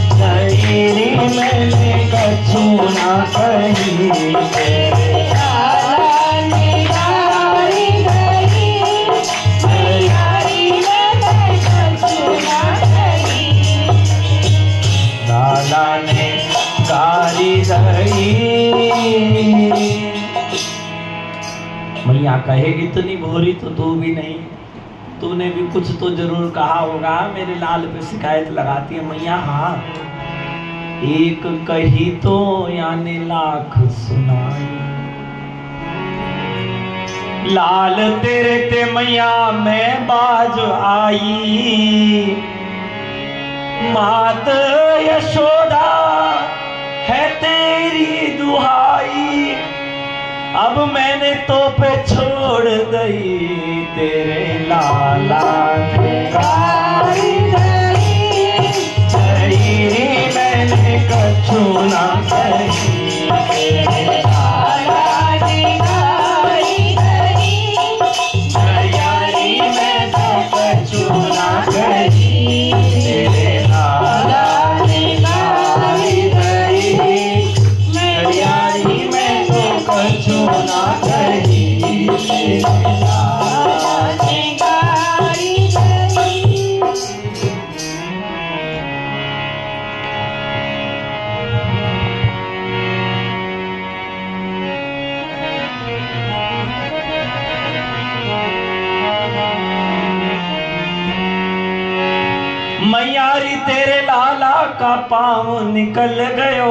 मैंने कछु ना कही। तेरे लाला ने गारी गई मैंने कछु ना कही। लाला ने गारी गई। मैया कहे इतनी भोरी तो तू भी नहीं, तूने भी कुछ तो जरूर कहा होगा, मेरे लाल पे शिकायत लगाती है। मैया हाँ एक कही तो यानी लाख सुनाई। लाल तेरे ते मैया मैं बाज आई, मात यशोदा है तेरी दुहाई। अब मैंने तो पे छोड़ गई, तेरे लाला ने गारी मैंने कछु ना कही। तेरे लाला ने गारी गई मैंने कछु ना कही। तेरे लाला ने गारी गई मैं तो कछु ना कही। तेरे लाला ने गारी गई। मैयारी तेरे लाला का पाँव निकल गयो,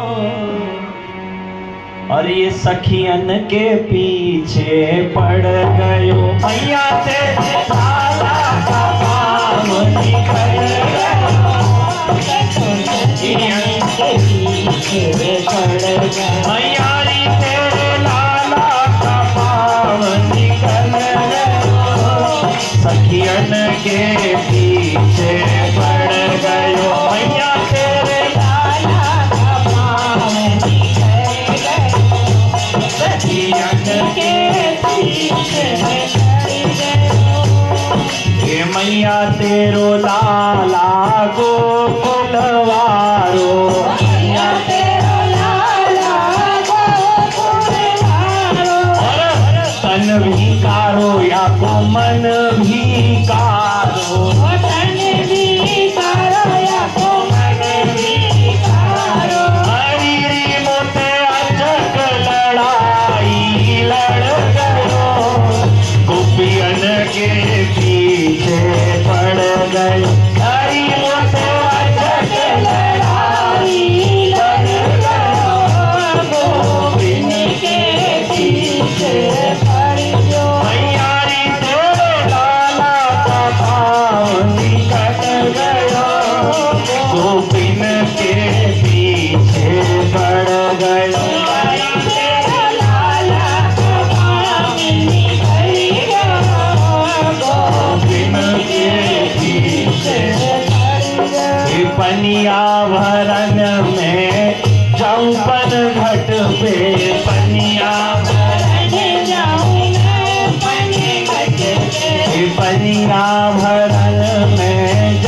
और ये सखियन के पीछे पड़ गयो। मैया तेरे लाला का पाँव निकल गयो, सखियन के पीछे पड़ गयो। मैयारी तेरे लाला का पाँव निकल गयो, सखियन के पीछे पड़ गयो। मैया तेरे लाला का पाँव निकल गयो, सखियन के पीछे पड़ गयो। ये मैया तेरो लाला गोकुलवारो, मैया तेरो लाला गोकुलवारो। तन भी कारो या को मन भी कारो, तन भी कारो या को मन भी कारो। हरी मोते अचक लड़ाई लड़ गयो, गोपियन के पीछे पड़ गए। हरी मोते अचक लड़ाई लड़ गयो, गोपियन के पीछे पड़ गयो। मैयारी तेरे लाला का पाँव निकल गयो, गोपिन के पीछे पड़ गयो। तेरा लाला का पाँव निकल गयो, गोपिन के पीछे पड़ गयो। पनिया भरन में चौपन घट पे, पनिया भरन जाऊं पनी घट पे। पनिया भरन में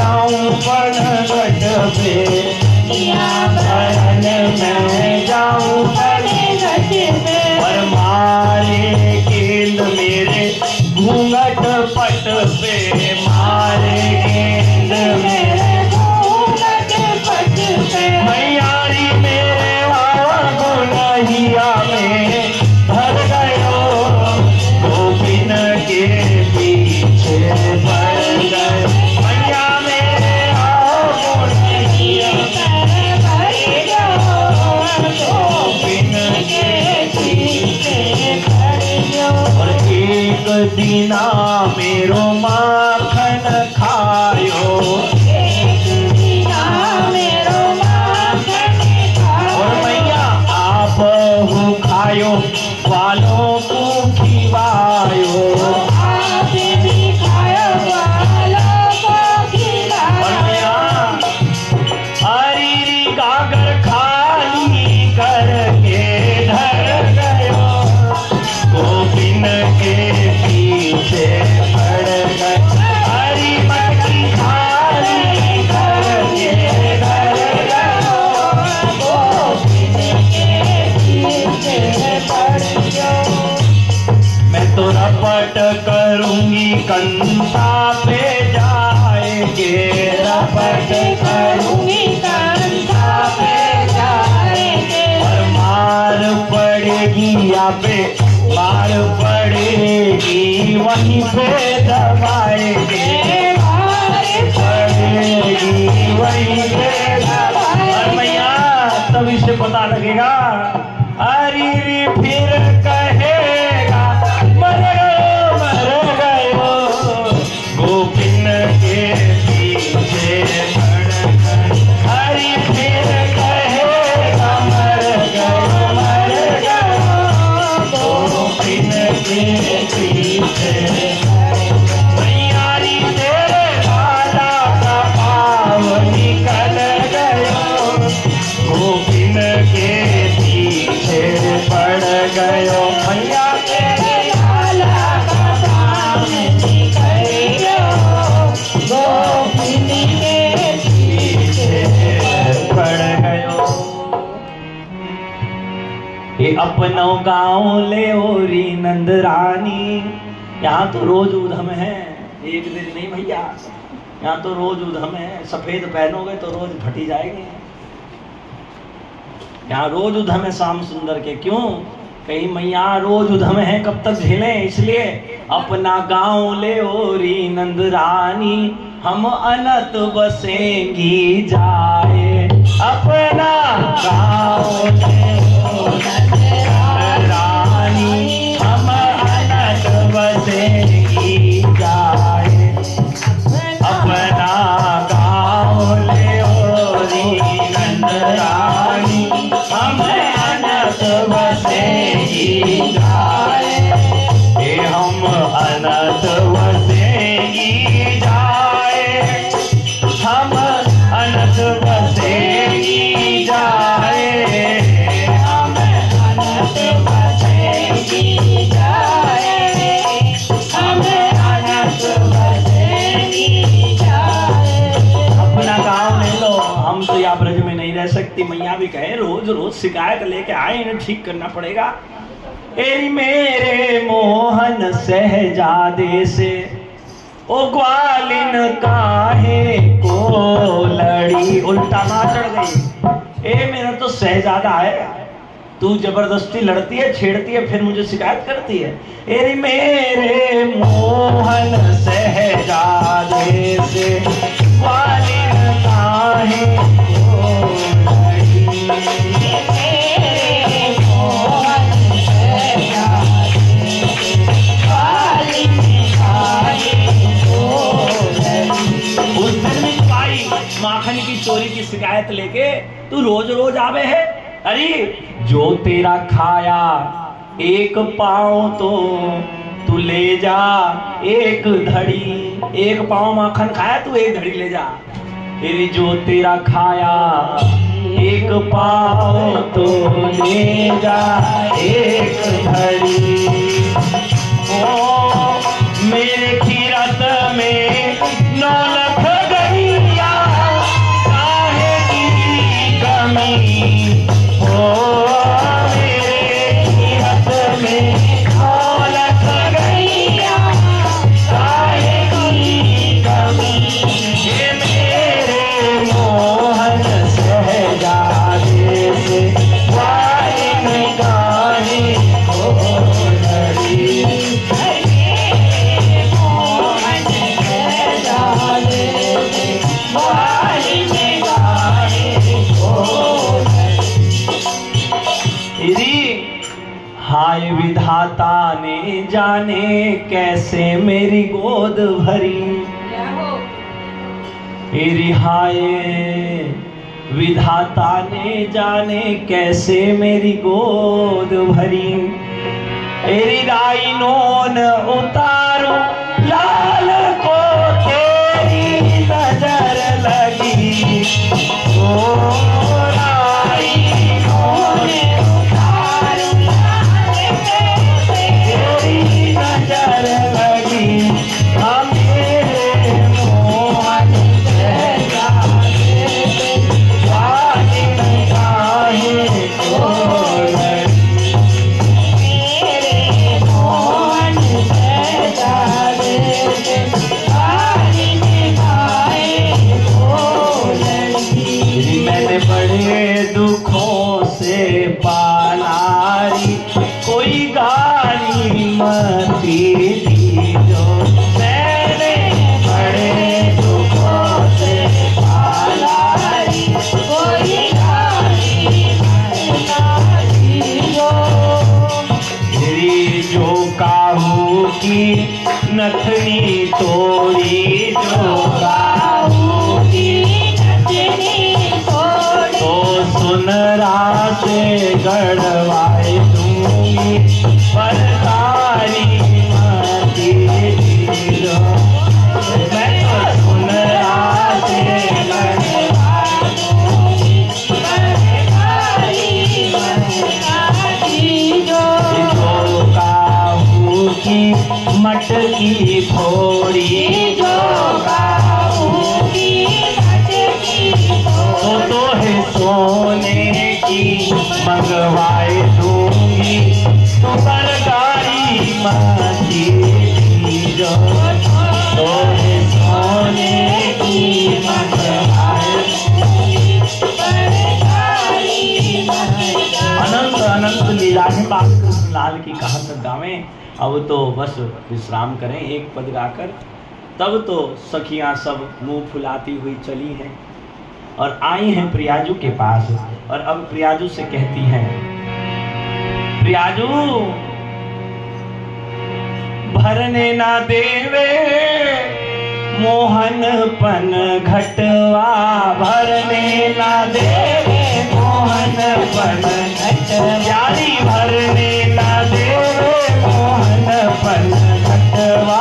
पे, शरण में जाऊं पर मारे गेंद मेरे घूंघट पट पे, मारे गेंद मेरे घूंघट पट पे, मैयारी मेरे गुनहिया में भर गयो, गोपिन के पीछे पड़ गए, मैया मेरे गुनहिया में भर गयो, गोपिन के पीछे पड़ गयो, और एक दिना मेरो माखन खायो, एक दिना मेरो माखन खायो, और मैया आप हो खायो वालों को खिलायो, आप भी खायो वालों को खिलायो, और मैया हरी गागर खाली करके धर गयो, गोपिन के पीछे पड़ गए, हरी मटकी खाली करके धर गयो, गोपिन के पीछे पड़ गयो, मैं तो रपट करूंगी कंसा पे जाएंगे, रपट करूंगी कंसा पे जाएंगे, और मार पड़ेगी या पे मार पड़ेगी, वहीं पे दबाएंगे, मार पड़ेगी वहीं पे दबाएंगे, और मैया तब इसे पता लगेगा, अरे फिर कहेगा मर गयो, गोपिन के पीछे पड़ गए, अरे फिर कहेगा मर गयो, गोपिन के पीछे, मैयारी तेरे लाला का पाव निकल गयो, गोपिन के पीछे पड़ गयो, मैया तेरे लाला का पाव निकल गयो, गोपिन के पीछे पड़ गयो, ये अपनो गाँव ले ओरी नंदरानी, यहाँ तो रोज उधम है, एक दिन नहीं भैया, यहाँ तो रोज उधम है, सफेद पहनोगे तो रोज फटी जाएंगे, यहाँ रोज उधम है श्याम सुंदर के, क्यों? कहीं मैया रोज उधम है कब तक झेलें, इसलिए अपना गाँव ले ओरी नंदरानी, हम अनत बसेंगी जाए, अपना गाँव ले रानी, हम अनत बसेंगी जाए, अपना गाँव ले ओरी नंदरानी, हम अनत बसेंगी जाए, हम अनत बसेंगी जाए, हम अनत बसेंगी जाए, हम अनत बसेंगी जाए, हम अनत बसेंगी जाए, अपना गाँव ले लो, हम तो यहाँ ब्रज में नहीं रह सकती, मैया भी कहे रोज रोज शिकायत लेके आए, इन्हें ठीक करना पड़ेगा, ए मेरे मोहन सहजादे से ओ ग्वालिन काहे को लड़ी, उल्टा ना चढ़ गई, ए मेरा तो सहजादा है, तू जबरदस्ती लड़ती है, छेड़ती है, फिर मुझे शिकायत करती है, ए मेरे मोहन सहजादे से ग्वालिन काहे को लड़ी, मेरे मोहन माखन की चोरी की शिकायत लेके तू रोज रोज आवे है, अरे जो तेरा खाया एक पाँव तो तू ले जा एक धड़ी, एक पाँव माखन खाया तू एक धड़ी ले जा, अरे जो तेरा खाया एक पाँव तो ले जा एक धड़ी, ओ मेरे खीरत में 9 लाख गैया काहे हाय विधाता ने जाने कैसे मेरी गोद भरी। हाय विधाता ने जाने कैसे मेरी गोद भरी। राई नोन उतारो लाल को तेरी नजर लगी। ओ राई नोन उतारो लाल को तेरी नजर लगी। मेरे मोहन जैसा मैंने बड़े दुखों से पालारी कोई गाली मती दी जो। मैंने बड़े दुखों से पालारी कोई गाली मती जो। जो काहू की नथनी तोड़ी, जो काहू की नथनी तोड़ी, तो सुनरा से गढ़वाए दूंगी परकारी मती जो। मैं तो सुनरा से गढ़वाए दूंगी परकारी मती जो। की मटकी फोड़ी, जो काहू की मटकी फोड़ी, तो है सोने की मंगवाए दूंगी तो सरकारी मती जो। तो है सोने की मंगवाए दूंगी सरकारी मती। अनंत अनंत लीलाएं बात लाल की कहा तक गावें। अब तो बस विश्राम करें एक पद गाकर। तब तो सखियां सब मुंह फुलाती हुई चली हैं और आई हैं प्रियाजू के पास। और अब प्रियाजू से कहती हैं, प्रियाजू भरने ना देवे मोहन पन घटवा। भरने ना देवे मोहन पन घटवा। भरने ना देवे मोहन पन घटवा।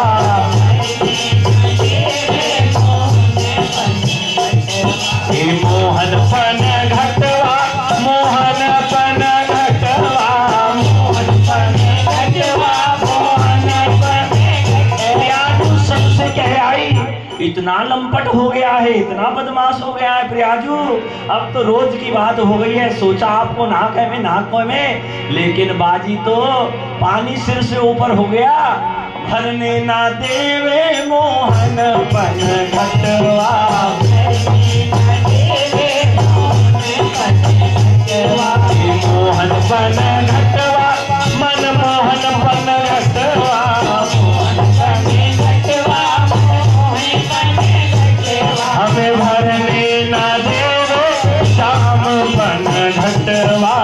मोहन पन घटवा, मोहन पन घटवा, मोहन पन घटवा, मोहन पन प्रियाजू सबसे कह आई, इतना लंपट हो गया है, इतना बदमाश हो गया है प्रियाजू। अब तो रोज की बात हो गई है। सोचा आपको नाक है में नाक में, लेकिन बाजी तो पानी सिर से ऊपर हो गया। भरने ना देवे मोहन पन घटवा। मोहन पन घटवा, मन मोहन पन घटवा। हमें भरने ना देवे श्याम पन घटवा।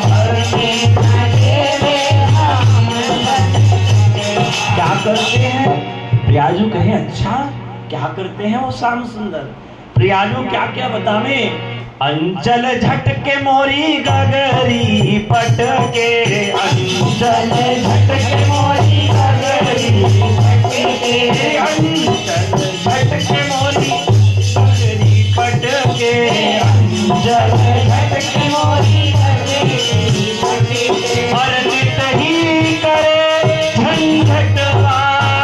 क्या करते हैं प्रियाजू? कहे अच्छा क्या करते हैं वो श्याम सुंदर? प्रियाजू क्या क्या बतावे? अंचल झटके मोरी गगरी पटके। अंचल झटके मोरी गगरी पटके। अंचल झटके मोरी गगरी पटके। अंचल झटके मोरी गगरी पटके। और नित ही करे झंझटवा,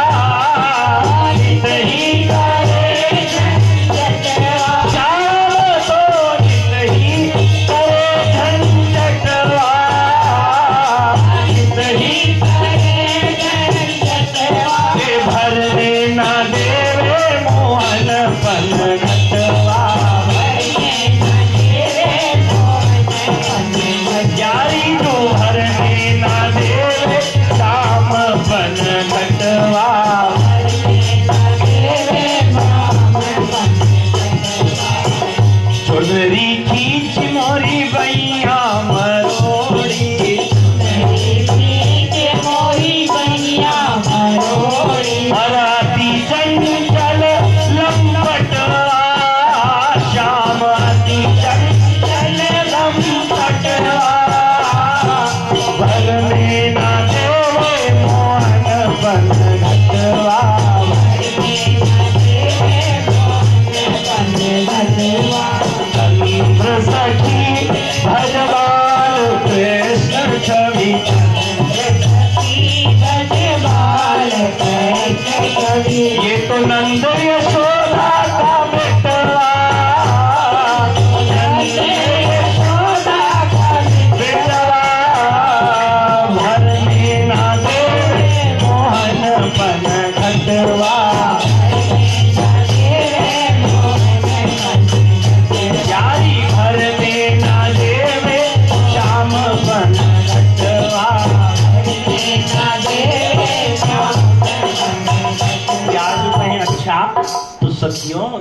नित ही करे झंझटवा। श्याम तो नित ही करे झंझटवा, नित ही करे झंझटवा। भरने ना देवे मोहन पन घटवा। यारी जो भरने ना देवे श्याम पन घटवा। चुनरी खींच मोरी बैया मरोड़ी।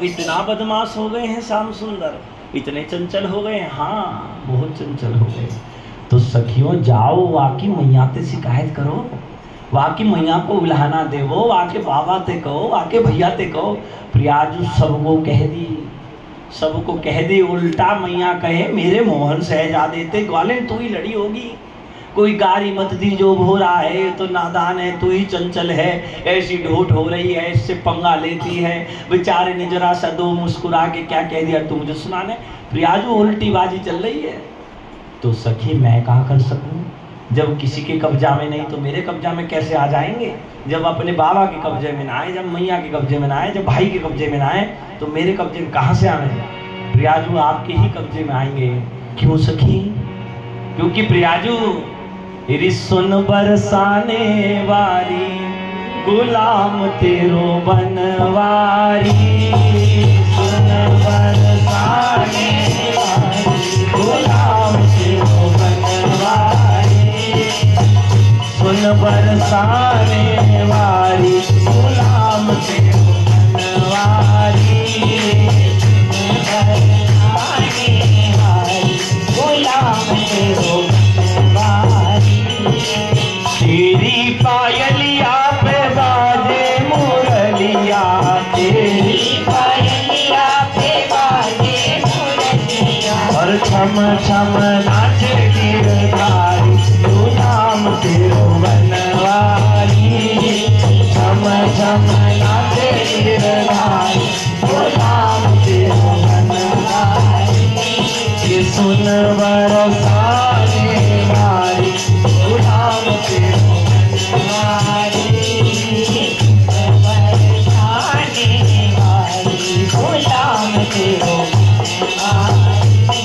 इतना बदमाश हो गए हैं श्याम सुंदर, इतने चंचल हो गए हैं। हाँ, बहुत चंचल हो गए। तो सखियों जाओ, वाकी मैया ते शिकायत करो, वाकी मैया को उल्हाना देवो, वाके बाबा ते कहो, वाके भैया ते कहो। प्रियाजू सबको कह दी, सबको कह दे। उल्टा मैया कहे मेरे मोहन शहजादे ते ग्वालिन तू ही लड़ी होगी, कोई गारी मत दी जो हो रहा है तो नादान है, तू ही चंचल है, ऐसी ढोट हो रही है, इससे पंगा लेती है। बेचारे ने जरा सा दो मुस्कुरा के क्या कह दिया तू मुझे सुनाने। प्रियाजू उल्टी बाजी चल रही है। तो सखी मैं कहाँ कर सकूं, जब किसी के कब्जा में नहीं तो मेरे कब्जा में कैसे आ जाएंगे। जब अपने बाबा के कब्जे में ना आए, जब मैया के कब्जे में ना आए, जब भाई के कब्जे में ना आए, तो मेरे कब्जे में कहाँ से आने। प्रियाजू आपके ही कब्जे में आएंगे। क्यों सखी? क्योंकि प्रियाजू सुन बरसाने वाली गुलाम तेरो बनवारी, सुन बरसाने वाली गुलाम तेरो बनवारी, सुन बरसाने वाली गुलाम तेरो बनवारी, बरसाने वाली गुलाम तेरो बनवारी। तेरी पायलिया पे बाजे मुरलिया, तेरी पायलिया पे बाजे मुरलिया, और छम छम नाचे गिरधारी गुलाम तेरो बनवारी, छम छम नाचे गिरधारी गुलाम तेरो बनवारी। ये सुन बरसाने वाली गुलाम तेरो बनवारी, बरसाने वाली गुलाम तेरो बनवारी।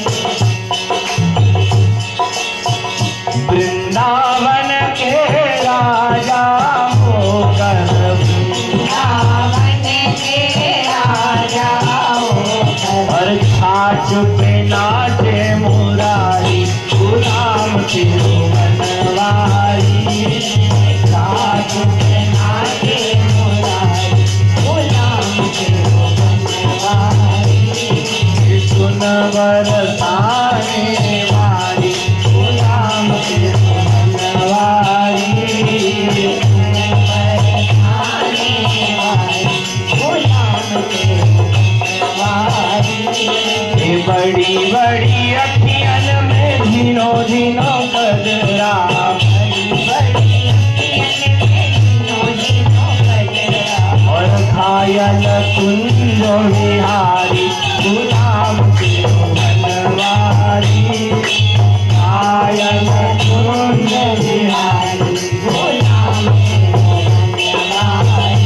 वृंदावन के राजा होकर, वृंदावन के राजा होकर, और छाछ पे नाचे मुरारी गुलाम तेरो बनवारी, छाछ पे नाचे मुरारी गुलाम तेरो बनवारी। सुन बरसाने वाली गुलाम तेरो बनवारी, बरसाने वाली गुलाम तेरो बनवारी। ये बड़ी बड़ी अखियन में झीनो झीनो कजरा, बड़ी बड़ी अखियन में झीनो झीनो कजरा, और घायल कुंजो बिहारी गुलाम तेरो बनवारी, घायल कुंजो बिहारी गुलाम तेरो बनवारी।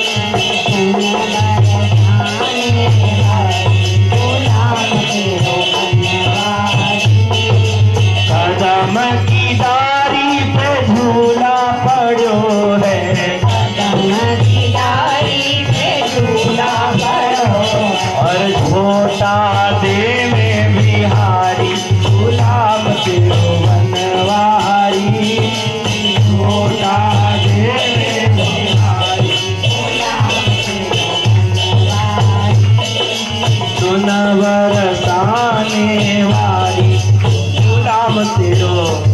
कदम की डारी पे झूला पड़ो है, कदम की डारी पे झूला पड़ो, और झोटा दे में बिहारी गुलाम तेरो बनवारी, झोटा दे में बिहारी गुलाम तेरो बनवारी। सुन बरसाने वाली गुलाम तेरो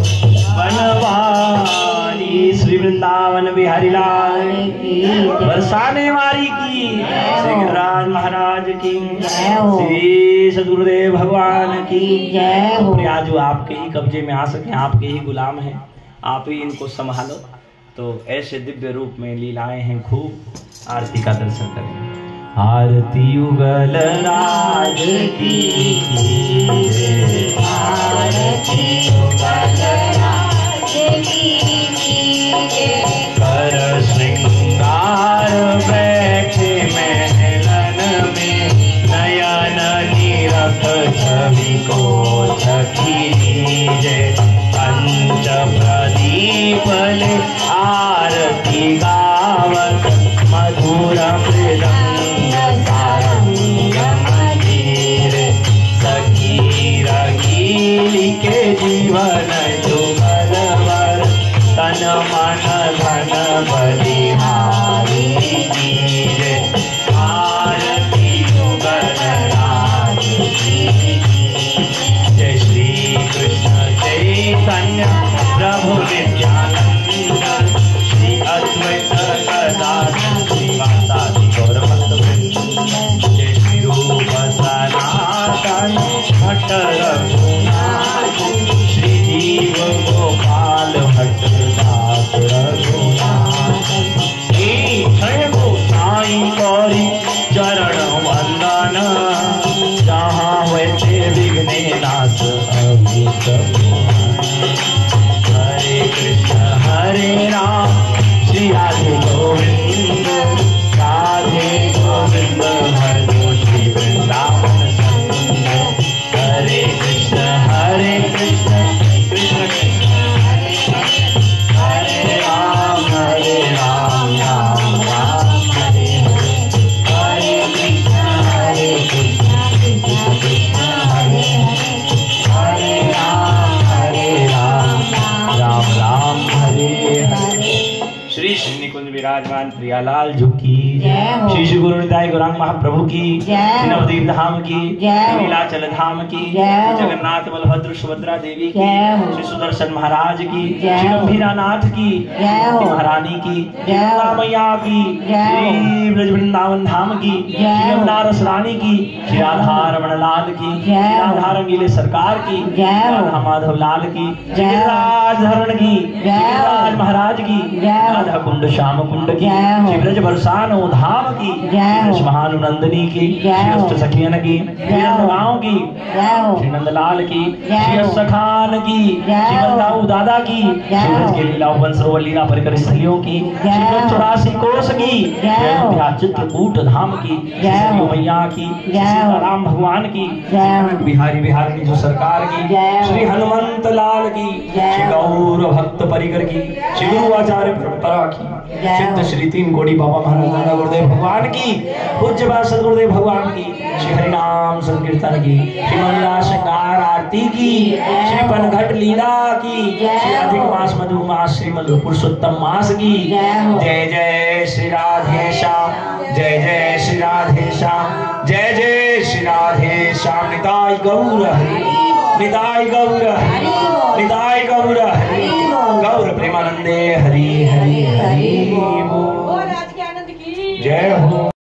बनवारी। श्री वृंदावन बिहारी लाल की, बरसाने वाली की, श्री गिरिराज महाराज की, श्री सदगुरुदेव भगवान की जय हो। प्रियाजू आपके ही कब्जे में आ सके, आपके ही गुलाम हैं, आप ही इनको संभालो। तो ऐसे दिव्य रूप में लीलाएं हैं खूब। आरती का दर्शन करें। आरती युगल राज की, आरती युगल राज की, कर श्रृंगार बैठे महलन में, नयन निरख छवि को छकीजे, पंच प्रदीप ले आरती गावत, मधुर मृदंग सारंग मजीर, सखी रंगीली के जीवन जुगलवर, तन मन धन बलिहारी कीजे। आरती जय श्री कृष्ण चैतन्य प्रभु नित्यानंद श्री अद्वैत गदाधर श्रीवासादि गौरभक्तवृंद जय श्री रूप सनातन भट्ट रघुनाथ श्री जीव गोपाल भट्ट दास रघुनाथ जय गोसाई गौरी चरण वंदन जहाँ वैसे विघ्ने नाश अभीष्ट हरे कृष्ण हरे राम श्री राधे गोविंद राधे गोविंद भजो श्री वृंदावन हरे कृष्ण कृष्ण कृष्ण हरे राम राम राम हरे कृष्ण हरे राम राम हरे हरे। श्री श्री निकुंज विराजमान प्रियालाल जी की श्री श्री गुरु निताई गौरांग महाप्रभु की नवदीप धाम की नीलाचल धाम की जगन्नाथ बलभद्र सुभद्रा देवी की श्री सुदर्शन महाराज की श्री गंभीरा नाथ की महारानी की मैया की श्री ब्रज वृंदावन धाम की श्री यमुना रस रानी की श्री राधा रमण लाल की श्री राधा रंगीले सरकार की राधा माधव लाल की राजधरण की राज महाराज की राधा कुंड श्याम कुंड की श्री ब्रज बरसानो धाम की श्री महानुनंदनी की श्री अष्ट सखियन की श्री गाँव की श्री नंदलाल की श्री सखान की श्री बंदाऊ दादा की श्री ब्रज के लीला वंशरोवर लीला परिकर स्थलियों की श्री ब्रज 84 कोष की चित्रकूट धाम की श्री मैया की श्री राम भगवान की बिहारी बिहारी जो सरकार की श्री हनुमंत लाल की श्री गौर भक्त परिकर की श्री गुरु आचार्य परंपरा की सिद्ध श्री तीन कोड़ी बाबा महाराज दादा गुरुदेव भगवान की पूज्य बाबा सदगुरुदेव भगवान की श्री हरिनाम संकीर्तन की श्री मंगला श्रृंगार आरती की श्री पनघट लीला की श्री अधिक मास मधु मास श्री मधु पुरुषोत्तम मास की जय जय श्री राधे श्याम जय जय श्री राधे श्याम जय जय श्री राधे श्याम निताई गौर निताई गौर निताई गौर गौर प्रेमानंदे हरि हरि हरि बोल। जय हो।